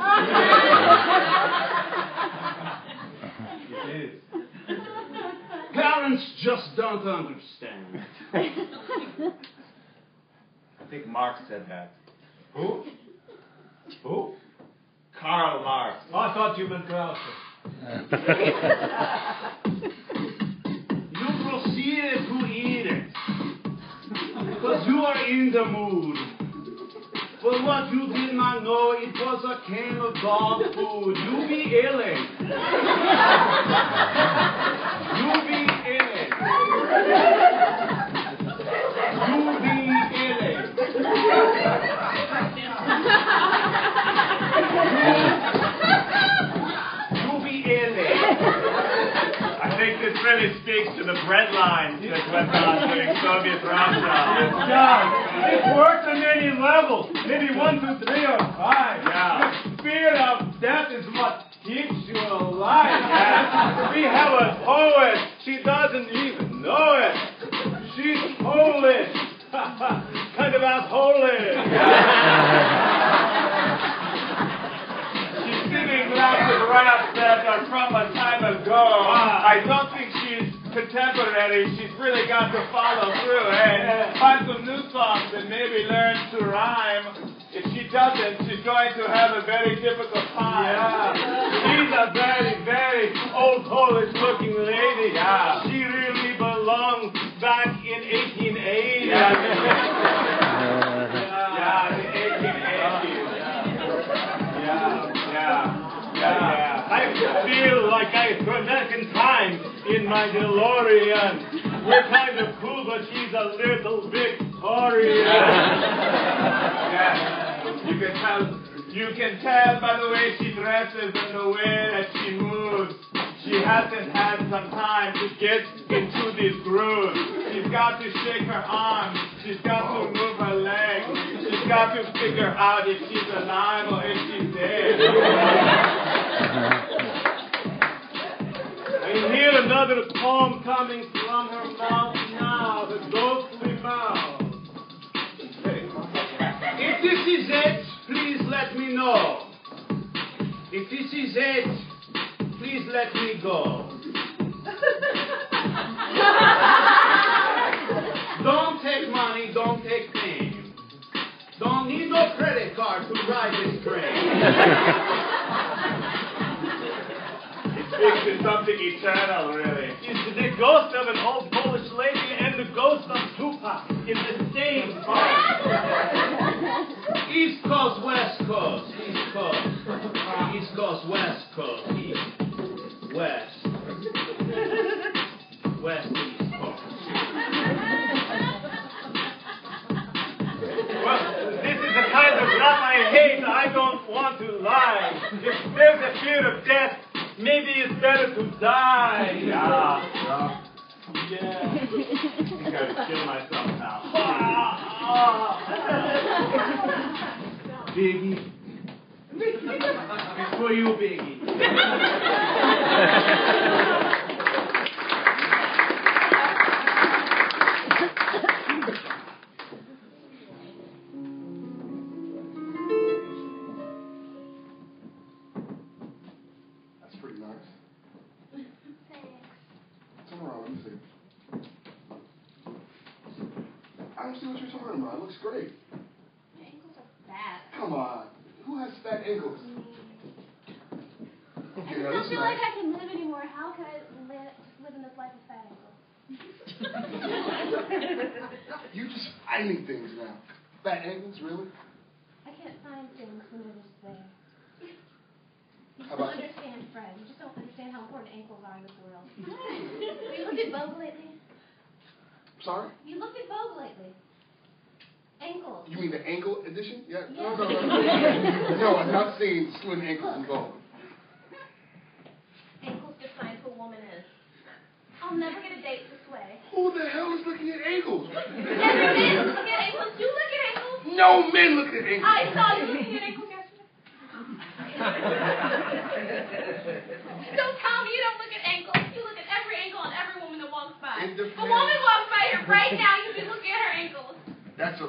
It is. Parents just don't understand. I think Marx said that. Who? Who? Karl Marx. Oh, I thought you meant Krause. You proceed to eat it. Because you are in the mood. But what you did not know, it was a can of dog food. You be illing. You be illing. You be illing. You be illing. I think this really speaks to the bread line that went on during Soviet Russia. It does. It works on many levels. Maybe one, two, three, or five. Yeah. The fear of death is what keeps you alive. Yeah. We have a poet. She doesn't even know it. She's Polish. Kind of as Polish. She's singing lots of raps that are from a time ago. I don't think she's contemporary. She's really got to follow through. Hey, find some new songs and maybe learn to rhyme. If she doesn't, she's going to have a very difficult time. Yeah. She's a very, very old Polish-looking lady. Yeah. She really belongs back in eighteen eighty. Yeah. Yeah, the eighteen eighties. Yeah, yeah, yeah, yeah. I feel like I from American Times. in my DeLorean. We're kind of cool, but she's a little Victorian. Yeah, you can tell. You can tell by the way she dresses and the way that she moves. She hasn't had some time to get into these grooves. She's got to shake her arms. She's got to move her legs. She's got to figure out if she's alive or if she's dead. I hear another poem coming from her mouth now, the ghostly mouth. If this is it, please let me know. If this is it, please let me go. Don't take money, don't take fame. Don't need no credit card to ride this train. It speaks to something eternal, really. It's the ghost of an old Polish lady and the ghost of Tupac in the same part. East Coast, West Coast, East Coast, East Coast, West Coast, East, West, West, East Coast. Well, this is the kind of rap I hate. I don't want to lie. If there's a fear of death, maybe it's better to die. Yeah. Yeah. I think I would kill myself now. Biggie. It's for you, Biggie. That's pretty nice. Turn around, let me see. I don't see what you're talking about. It looks great. Your ankles are bad. Come on. Who has fat ankles? I Okay, just now don't listen. feel like I can live anymore. How can I live, live in this life with fat ankles? You're just finding things now. Fat ankles, really? I can't find things when they're just there. You just How don't about- understand, Fred. You just don't understand how important ankles are in this world. Have you looked at Vogue lately? Sorry? You looked at Vogue lately. Ankles. You mean the ankle edition? Yeah. Yeah. No, no, no. No, I'm not saying slim ankles involved. Ankles define who a woman is. I'll never get a date this way. Who the hell is looking at ankles? Every man look at ankles. You look at ankles. No men look at ankles. I saw you looking at ankles yesterday. Don't tell me you don't look at ankles. You look at every ankle on every woman that walks by. It If a depends. woman walks by here right now, you'd be looking at her ankles. That's a...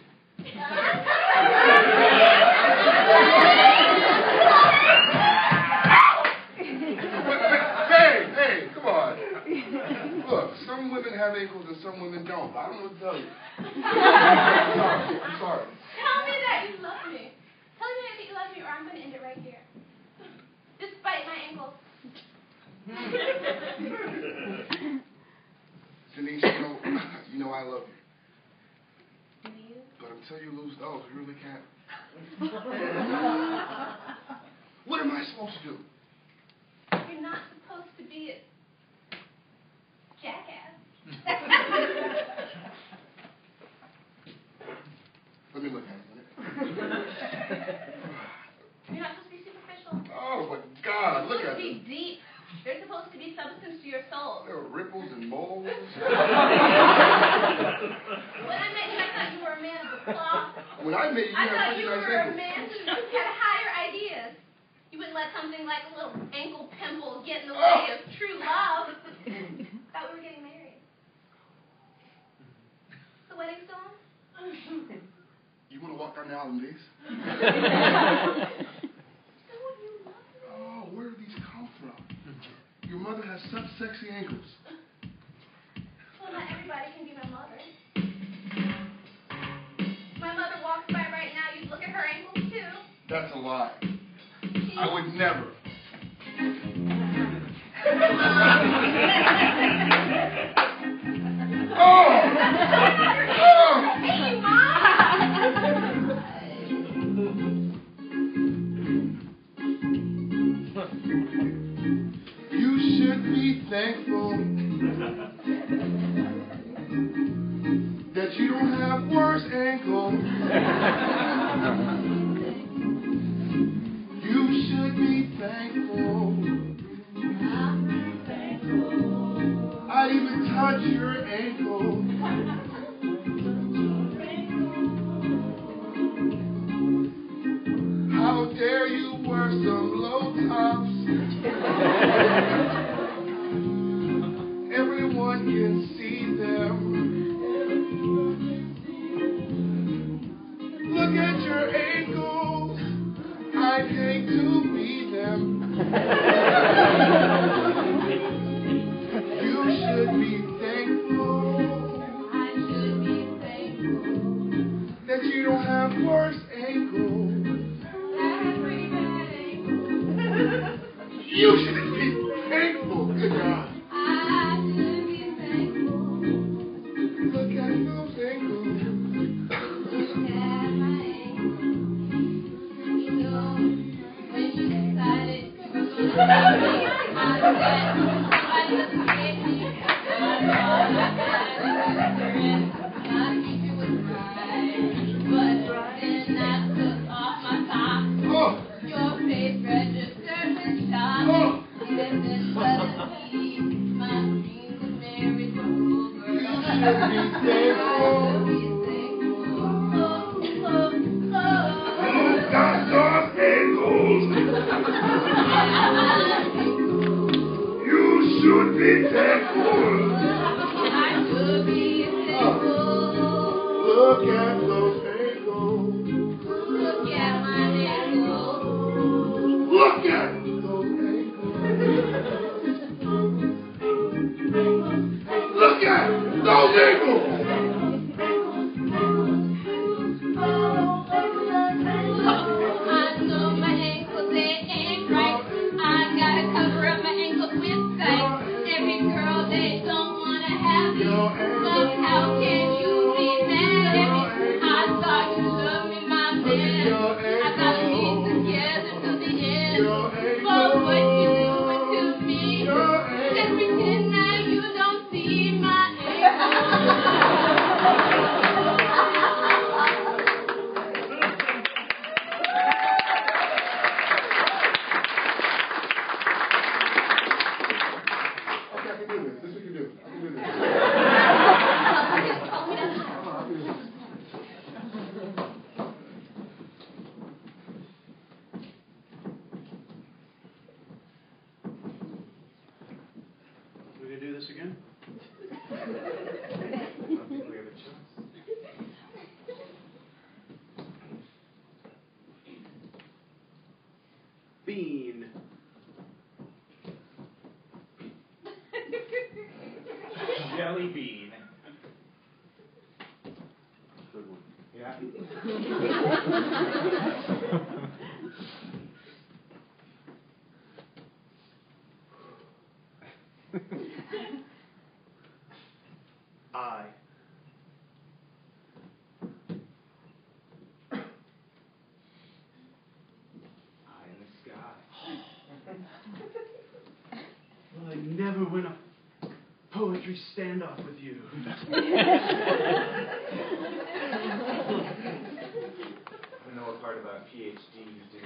Hey, hey, come on. Look, some women have ankles and some women don't. I don't know what to tell you. I'm sorry. I'm sorry. Tell me that you love me. Tell me that you love me or I'm going to end it right here. Despite my ankles. Denise, you know, you know I love you. Do you? But until you lose those, you really can't. What am I supposed to do? You're not supposed to be a jackass. Let me look at it. You're not supposed to be superficial. Oh, my God, You're look supposed at to be this. deep. There's supposed to be substance to your soul. There are ripples and moles. When I met you, I thought you were a man of the cloth. When I met you, you I had thought pretty you nice were a ankles. man who had higher ideas. You wouldn't let something like a little ankle pimple get in the way of true love. Thought we were getting married. The wedding still on? You want to walk down the aisle in these? Don't you love me? Oh, where do these come from? Your mother has such sexy ankles. Well, not everybody can be my mother. If my mother walks by right now, you'd look at her ankles too. That's a lie. I would never. Oh! Oh! Hey, Mom! You should be thankful ankle. That you don't have worse ankle. You should be thankful. I'd even touch your ankle. How dare you wear some low tops? Everyone can see them. Look at your ankles. I'd hate to be them. You should be thankful. I should be thankful that you don't have worse ankles. You should be thankful, good God. I should be thankful. Look at those ankles. Look at my ankles. You know, when you decided you were going to tell me, I said, I look crazy. I thought that I think it was right. But then I took off my top. Oh. Your face registered with shock. Oh. And then suddenly, my dreams of marriage were over. You should be thankful. Look at those ankles. You should be thankful. I should be thankful. Look at those ankles. Look at my ankles. Look at those ankles. Look at those ankles. I know my ankles, they ain't right. I gotta cover up my ankles with tight. Every girl, they don't wanna have me. But how can you be mad at me? I thought you loved me, my man. I thought we'd be together till the end. But what you doing to me? Just pretend now you don't see my Okay, I can do this. This we can do. I can do this. We can do this again? I don't think we have a choice. Bean. Jelly bean. Good one. Yeah. I. Eye in the sky. Well, I never win a poetry standoff with you. I don't know what part about P H D you do.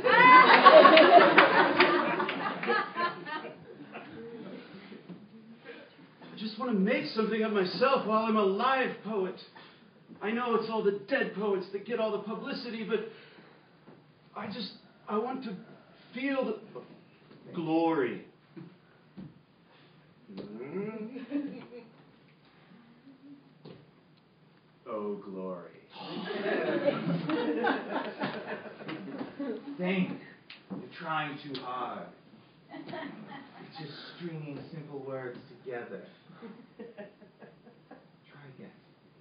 I just want to make something of myself while I'm a live poet. I know it's all the dead poets that get all the publicity, but I just, I want to feel the glory. Oh, glory. Think. You're trying too hard. It's just stringing simple words together. Try again.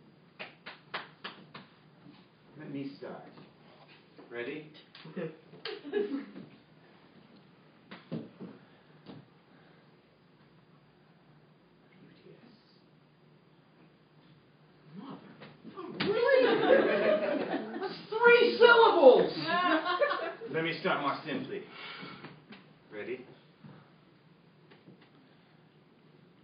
Let me start. Ready? Okay. Three syllables! Let me start more simply. Ready?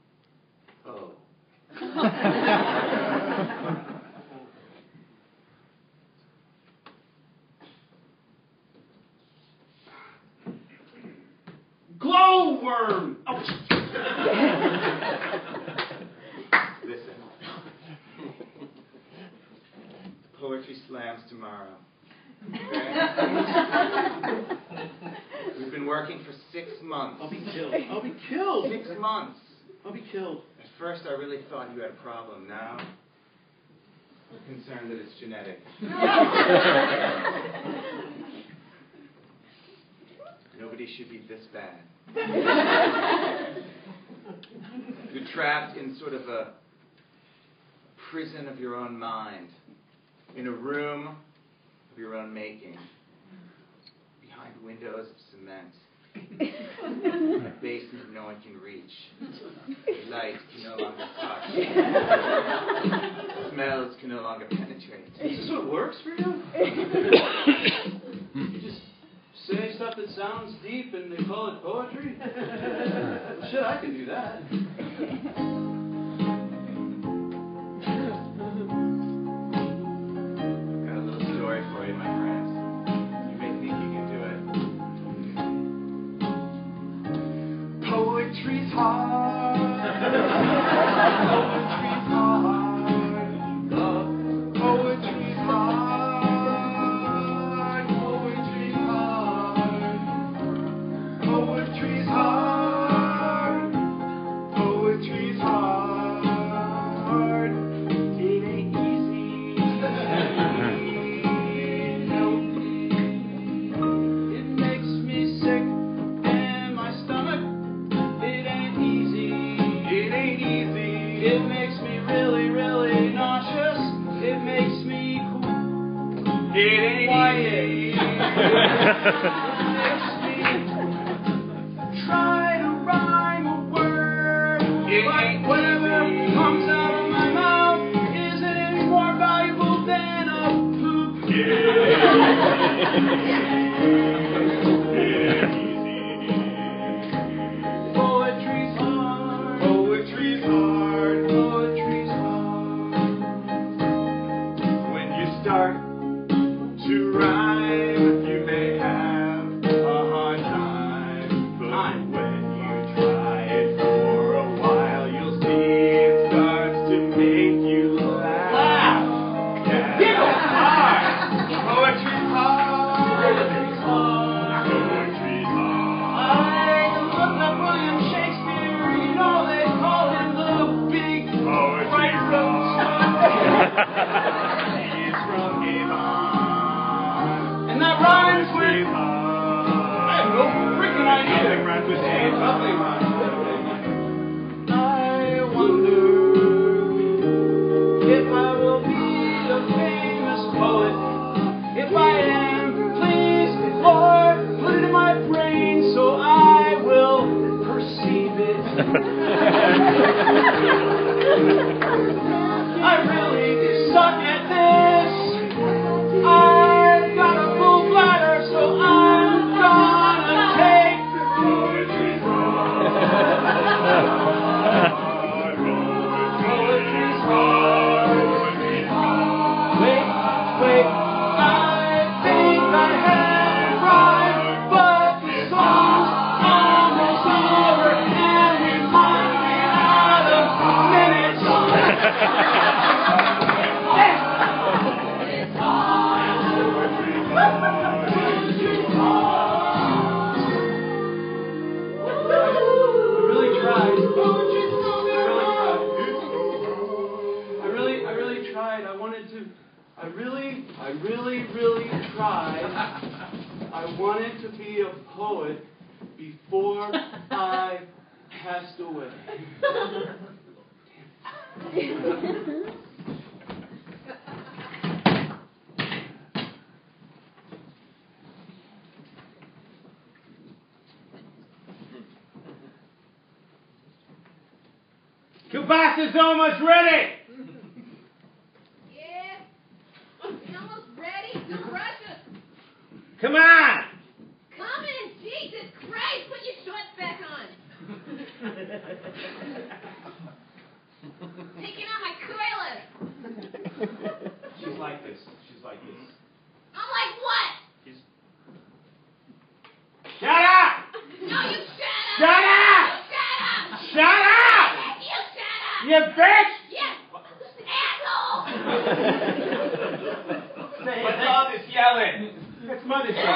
tomorrow. Okay? We've been working for six months. I'll be killed. I'll be killed. Six months. I'll be killed. At first, I really thought you had a problem. Now, I'm concerned that it's genetic. Nobody should be this bad. You're trapped in sort of a prison of your own mind, in a room of your own making, behind windows of cement, in a basement no one can reach. Light can no longer touch. Smells can no longer penetrate. Is this what works for you? You just say stuff that sounds deep and they call it poetry? Well, shit, I can do that. Got a little story for you, my friends. You may think you can do it. Poetry's hard. Poetry's hard. Love. Poetry's hard. Poetry's hard. Poetry's hard. Poetry's hard. It ain't easy. No. It makes me sick and my stomach. It ain't easy. It ain't easy. It makes me really, really nauseous. It makes me cool. It ain't easy. It makes me try to rhyme a word. It but ain't whatever easy. Comes out of my mouth isn't any more valuable than a poop. It ain't easy. Poetry's hard. Poetry's hard. Poetry's hard. When you start to rhyme, you may have a hard time. But when you try it for a while, you'll see it starts to make you laugh. Yeah. It's hard. Poetry's hard. Poetry's hard. Poetry's hard. I looked up William Shakespeare. You know they call him the big writer of He's from Avon. And that rhymes with. I have no freaking idea. Nothing rhymes with Avon. Nothing rhymes. I wonder if I will be a famous poet. If I am, please, Lord, put it in my brain so I will perceive it. I really suck at this. I've got a full bladder, so I'm gonna take poetry's hard. Poetry's hard. Wait, wait. I think I had it right, but the song's almost over and we might be out of minutes. I really tried. I really, I really tried. I wanted to. I really, I really, really tried. I wanted to be a poet before I passed away. Kielbasa's almost ready! Yeah. It's almost ready. No rushes. Come on! Coming. Jesus Christ. Put your shorts back on. Taking out my curlers. She's like this. She's like this. I'm like what? She's. Shut up! No, you shut up. Shut up! You shut up. Shut up! You shut up. You bitch! Yes. Asshole. Stay Hey, What's hey. all this yelling? It's Mother's Day. I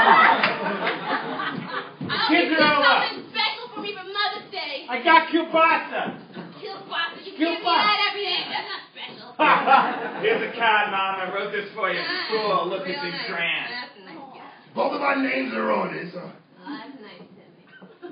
Kids hope you are do all up. something special for me for Mother's Day. I got kielbasa. Kielbasa, you Kielbasa. give me that every day. That's not special. Here's a card, Mom. I wrote this for you at Nice. school. Look, Real it's in nice. crayon. That's nice. Yeah. Both of our names are on it, so. Oh, that's nice, Timmy.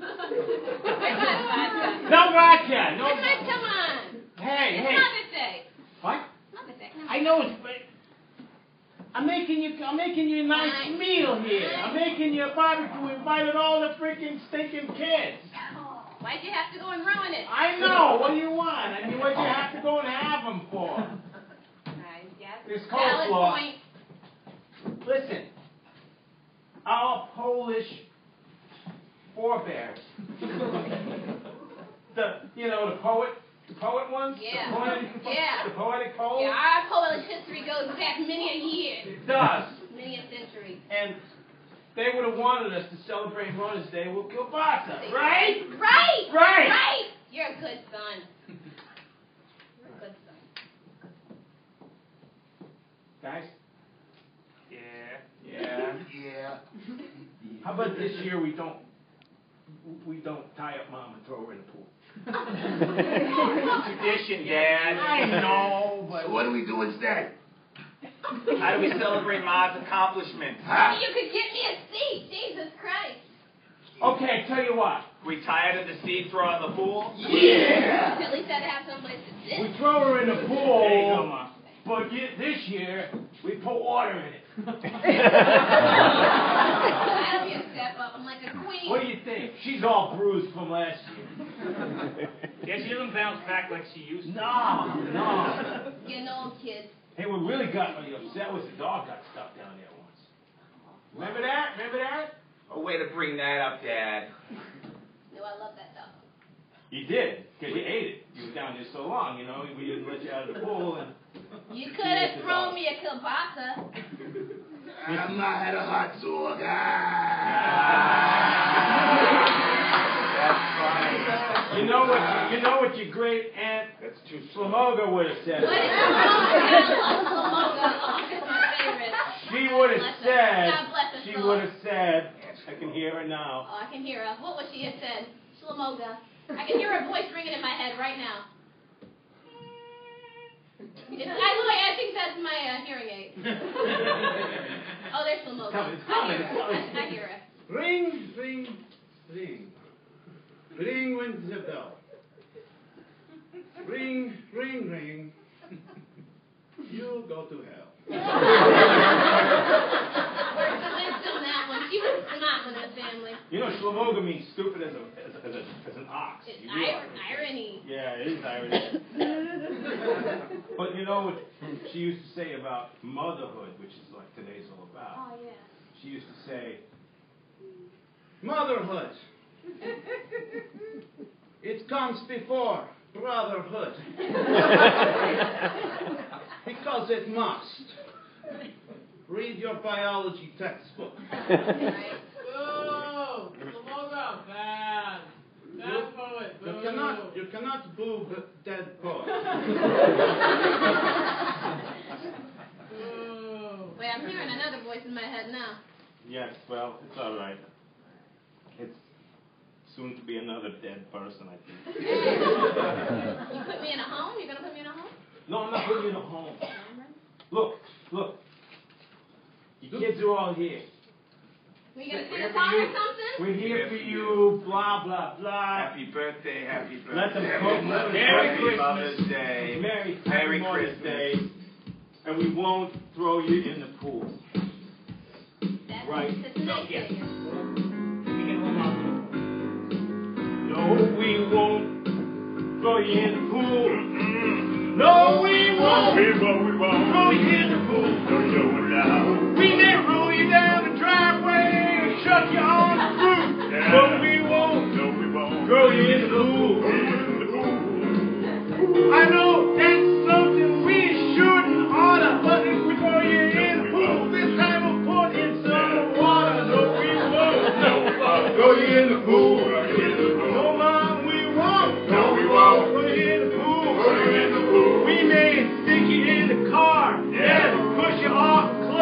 No vodka. No. Come on, come on. Hey, It's hey. Mother's Day. What? Mother's Day. Come on. I know it's. I'm making you. I'm making you a nice Nice. meal here. I'm making you a barbecue. Invited all the freaking stinking kids. Why'd you have to go and ruin it? I know. What do you want? I mean, what'd you have to go and have them for? I guess. This Valid coleslaw. point. Listen, our Polish forebears, the you know the poet, the poet ones, Yeah. the poetic, Yeah. the poetic poem. Yeah, our Polish history goes back many a year. It does, Many a century. and they would have wanted us to celebrate Mother's Day with kielbasa, right? Right! Right. Right! You're a good son. You're a good son. Guys, Yeah. yeah. Yeah. How about this year we don't we don't tie up Mom and throw her in the pool? Tradition, Dad. I know, but So what do we do instead? How do we celebrate Ma's accomplishments? Huh? You could get me a seat. Jesus Christ. okay. Tell you what, We tie her to the seat, throw her in the pool? Yeah. At least I'd have someplace to sit. we throw her in the pool. There you go, Ma. But ye- this year, we put water in it. That'll be a step up. I'm like a queen. What do you think? She's all bruised from last year. Yeah, she doesn't bounce back like she used to. No, no. You know, kids. Hey, what really got me upset was the dog got stuck down there once. Remember that? Remember that? A way to bring that up, Dad. No, I love that dog. You did, because you ate it. You were down there so long, you know. We didn't let you out of the pool. And You could have thrown me a kielbasa. I'm not had a hot dog. Ah. That's funny. you know what? You know what your great aunt That's too Slamoga would have said. What is Slamoga? It's my favorite. She would have God bless her. said. God bless her She soul. would have said. I can hear her now. Oh, I can hear her. What would she have said? Slamoga. I can hear her voice ringing in my head right now. It's, I, I think that's my uh, hearing aid. Oh, there's Slamoga. Coming, it's I coming, hear it's her. coming. I, I hear her. Ring, ring, ring. Ring with the bell. Ring, ring, ring. You go to hell. Where's the wisdom that one? She was smart with her family. You know, Slamoga means stupid as a as, a, as, a, as an ox. It's You realize ir- that? irony. Yeah, it is irony. But you know what she used to say about motherhood, which is what today's all about. Oh, yeah. She used to say, Motherhood. It comes before brotherhood. Because it must. Read your biology textbook. Right. Boo! Slamoga, bad. Bad poet. You Boo. cannot, you cannot boo b- dead poets. Boo. Wait, I'm hearing another voice in my head now. yes, well, it's all right. It's soon to be another dead person, I think. You put me in a home? You're going to put me in a home? No, I'm not putting you in a home. Look, look. Your kids are all here. Were you going to sing We're a song for or you. something? We're here for you, blah, blah, blah. Happy birthday, happy birthday. Let them Happy cook. Mother's Merry Day, Christmas. Mother's Day. Merry, Merry Happy Mother's Christmas. Day. And we won't throw you in the pool. That's, Right. That's nice yes. to hear. We can hold on to No, we won't throw you in the pool. No, we won't We won't, we won't. throw you in the pool. Don't you now. We may roll you down the driveway or shut you on the roof. Yeah. But we won't No, we won't. throw you in the pool. In the pool. I know that's something we shouldn't order, but if we throw you in the pool, this time we'll put in some water. No, we won't. No, we won't. Throw you in the pool. Throw you in the pool. No, Mom, we won't. No, we won't. Throw you in the pool. Throw you in the pool. We may stick you in the car Yeah. and push you off a cliff.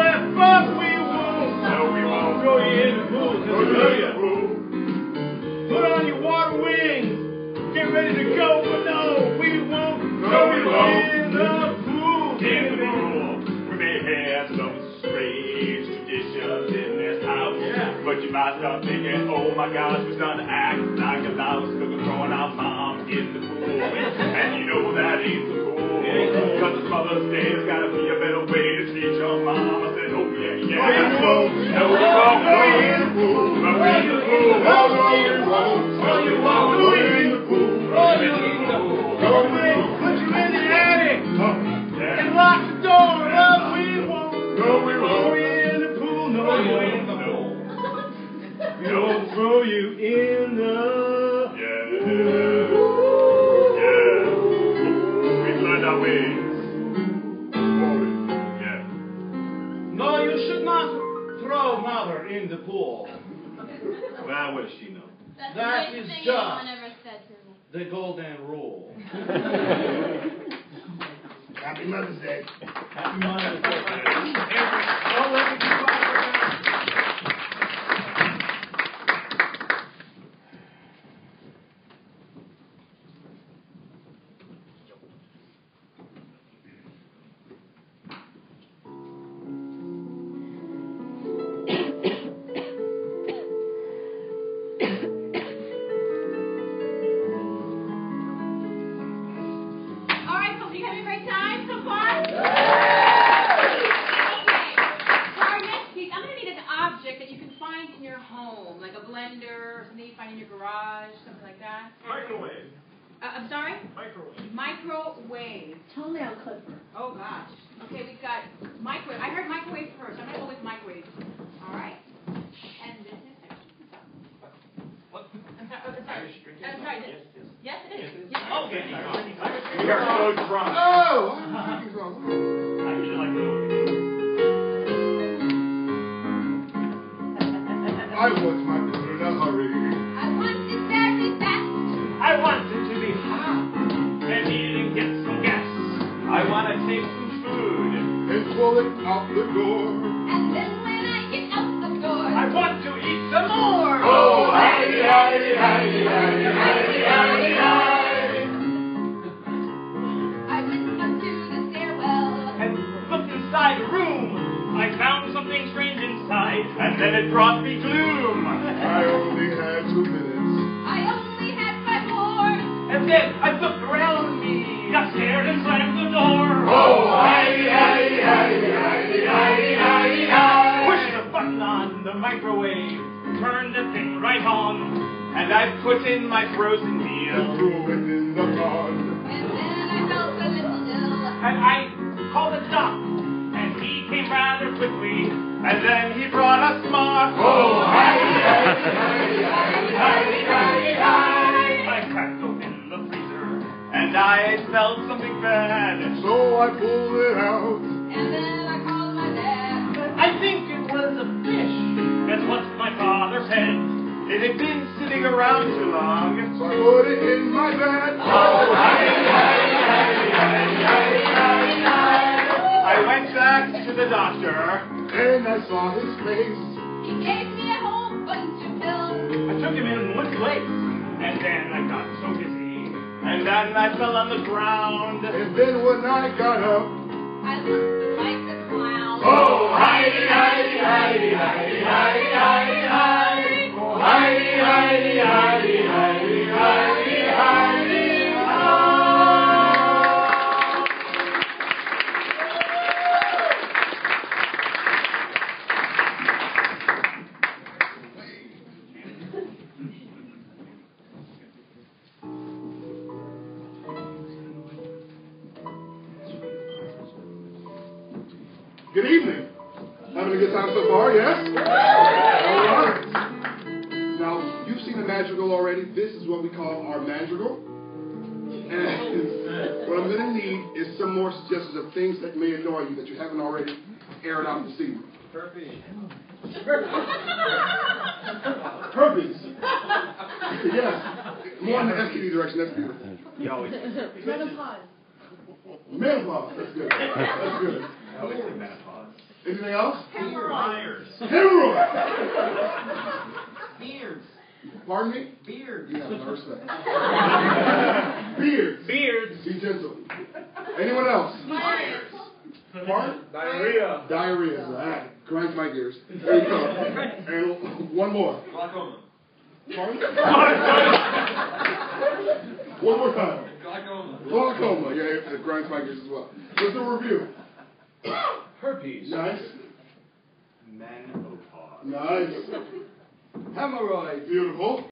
no, no, we won't. No, we won't. In the pool. In the pool. We may have some strange traditions in this house. Yeah. But you might start thinking, oh my gosh, we're starting to act like a louse because we're throwing our mom in the pool. And you know that ain't so cool. Because it's Mother's Day, there's gotta be a better way to teach your mom. I said, oh yeah, yeah. No, we won't. No, we won't. No, in the pool. No, in the pool. No, no, we won't. No, you won't. No, in the pool. No, in the pool. No, we won't. Put you in the attic. Oh, yeah. And lock the door. No, we won't. No, we won't. No, in the pool. No, we won't. No. We won't throw you in the yeah. Yeah. We've learned our ways. Yeah. No, you should not throw mother in the pool. Well, what does she know? That's That the is thing just anyone ever said to me. the golden rule. Happy Mother's Day. Happy Mother's Day. Well, let me keep on. All right, folks, you having a great time so far? Okay. For our next piece, I'm going to need an object that you can find in your home, like a blender or something you find in your garage, something like that. Microwave. Uh, I'm sorry? Microwave. Microwave. Toenail clipper. Oh, gosh. Okay, we've got microwave. I heard microwave first. I'm going to go with microwave. All right. And this is... What? I'm sorry. Oh, sorry. I'm sorry. Yes, yes. Yes, it is. Yes. Okay. We are so drunk. Oh! I usually like to know what the game is. I want my food in a hurry. I want it very fast. I want it to be hot. And eating get some gas. I want to take some food. And pull it out the door. And then when I get out the door, I want to eat some more. Oh, hidey, hidey, hidey, hidey, hidey, hidey, hidey. I went up to the stairwell. And looked inside the room. I found something strange inside. And then it brought me gloom. I only had two minutes. I only had five more. And then I looked around me. Got scared and slammed the door. Oh, hidey, hidey, hidey, hidey, hidey, hidey, hidey. Pushed the button on the microwave. Turned the thing right on. And I put in my frozen meal. And threw it in the pond. And then I felt a little ill. And I called a doc. And he came rather quickly. And then he brought a smart. Oh, hidey, hidey, hidey, hidey, hidey, hidey, hidey. I cracked open the freezer. And I felt something bad. So I pulled it out. And then I called my dad. I think it was a fish. That's what my father said. It had been sitting around too long. So I put it in my bed. Oh, hidey, hidey, hidey, hidey, hidey, hidey, hidey. I went back to the doctor. And I saw his face. He gave me a whole bunch of pills. I took him in one place. And then I got so dizzy. And then I fell on the ground. And then when I got up, I looked like a clown. oh, hidey, hidey, hidey, hidey, hidey, hidey, hidey. Oh, hidey, hidey, hidey, hidey, hidey, hidey, hidey. Good evening. Having a good time so far, yes? All right. Now, you've seen the madrigal already. This is what we call our madrigal. And what I'm going to need is some more suggestions of things that may annoy you that you haven't already aired out this evening. Herpes. Herpes. Yes. More in the S T D direction. That's beautiful. You always Menopause. Menopause. That's good. That's good. I always say menopause. Anything else? Hemorrhoids. Hemorrhoids. Beards. Pardon me? Beards. You have no respect. Beards. Beards. Be gentle. Anyone else? Fires. Fart? Diarrhea. Diarrhea. That grinds my gears. There you go. And one more. Glaucoma. Pardon? One more time. Glaucoma. Glaucoma. Yeah, it grinds my gears as well. Let's do a review. Herpes. Nice. Menopause. Nice. Hemorrhoids. Beautiful.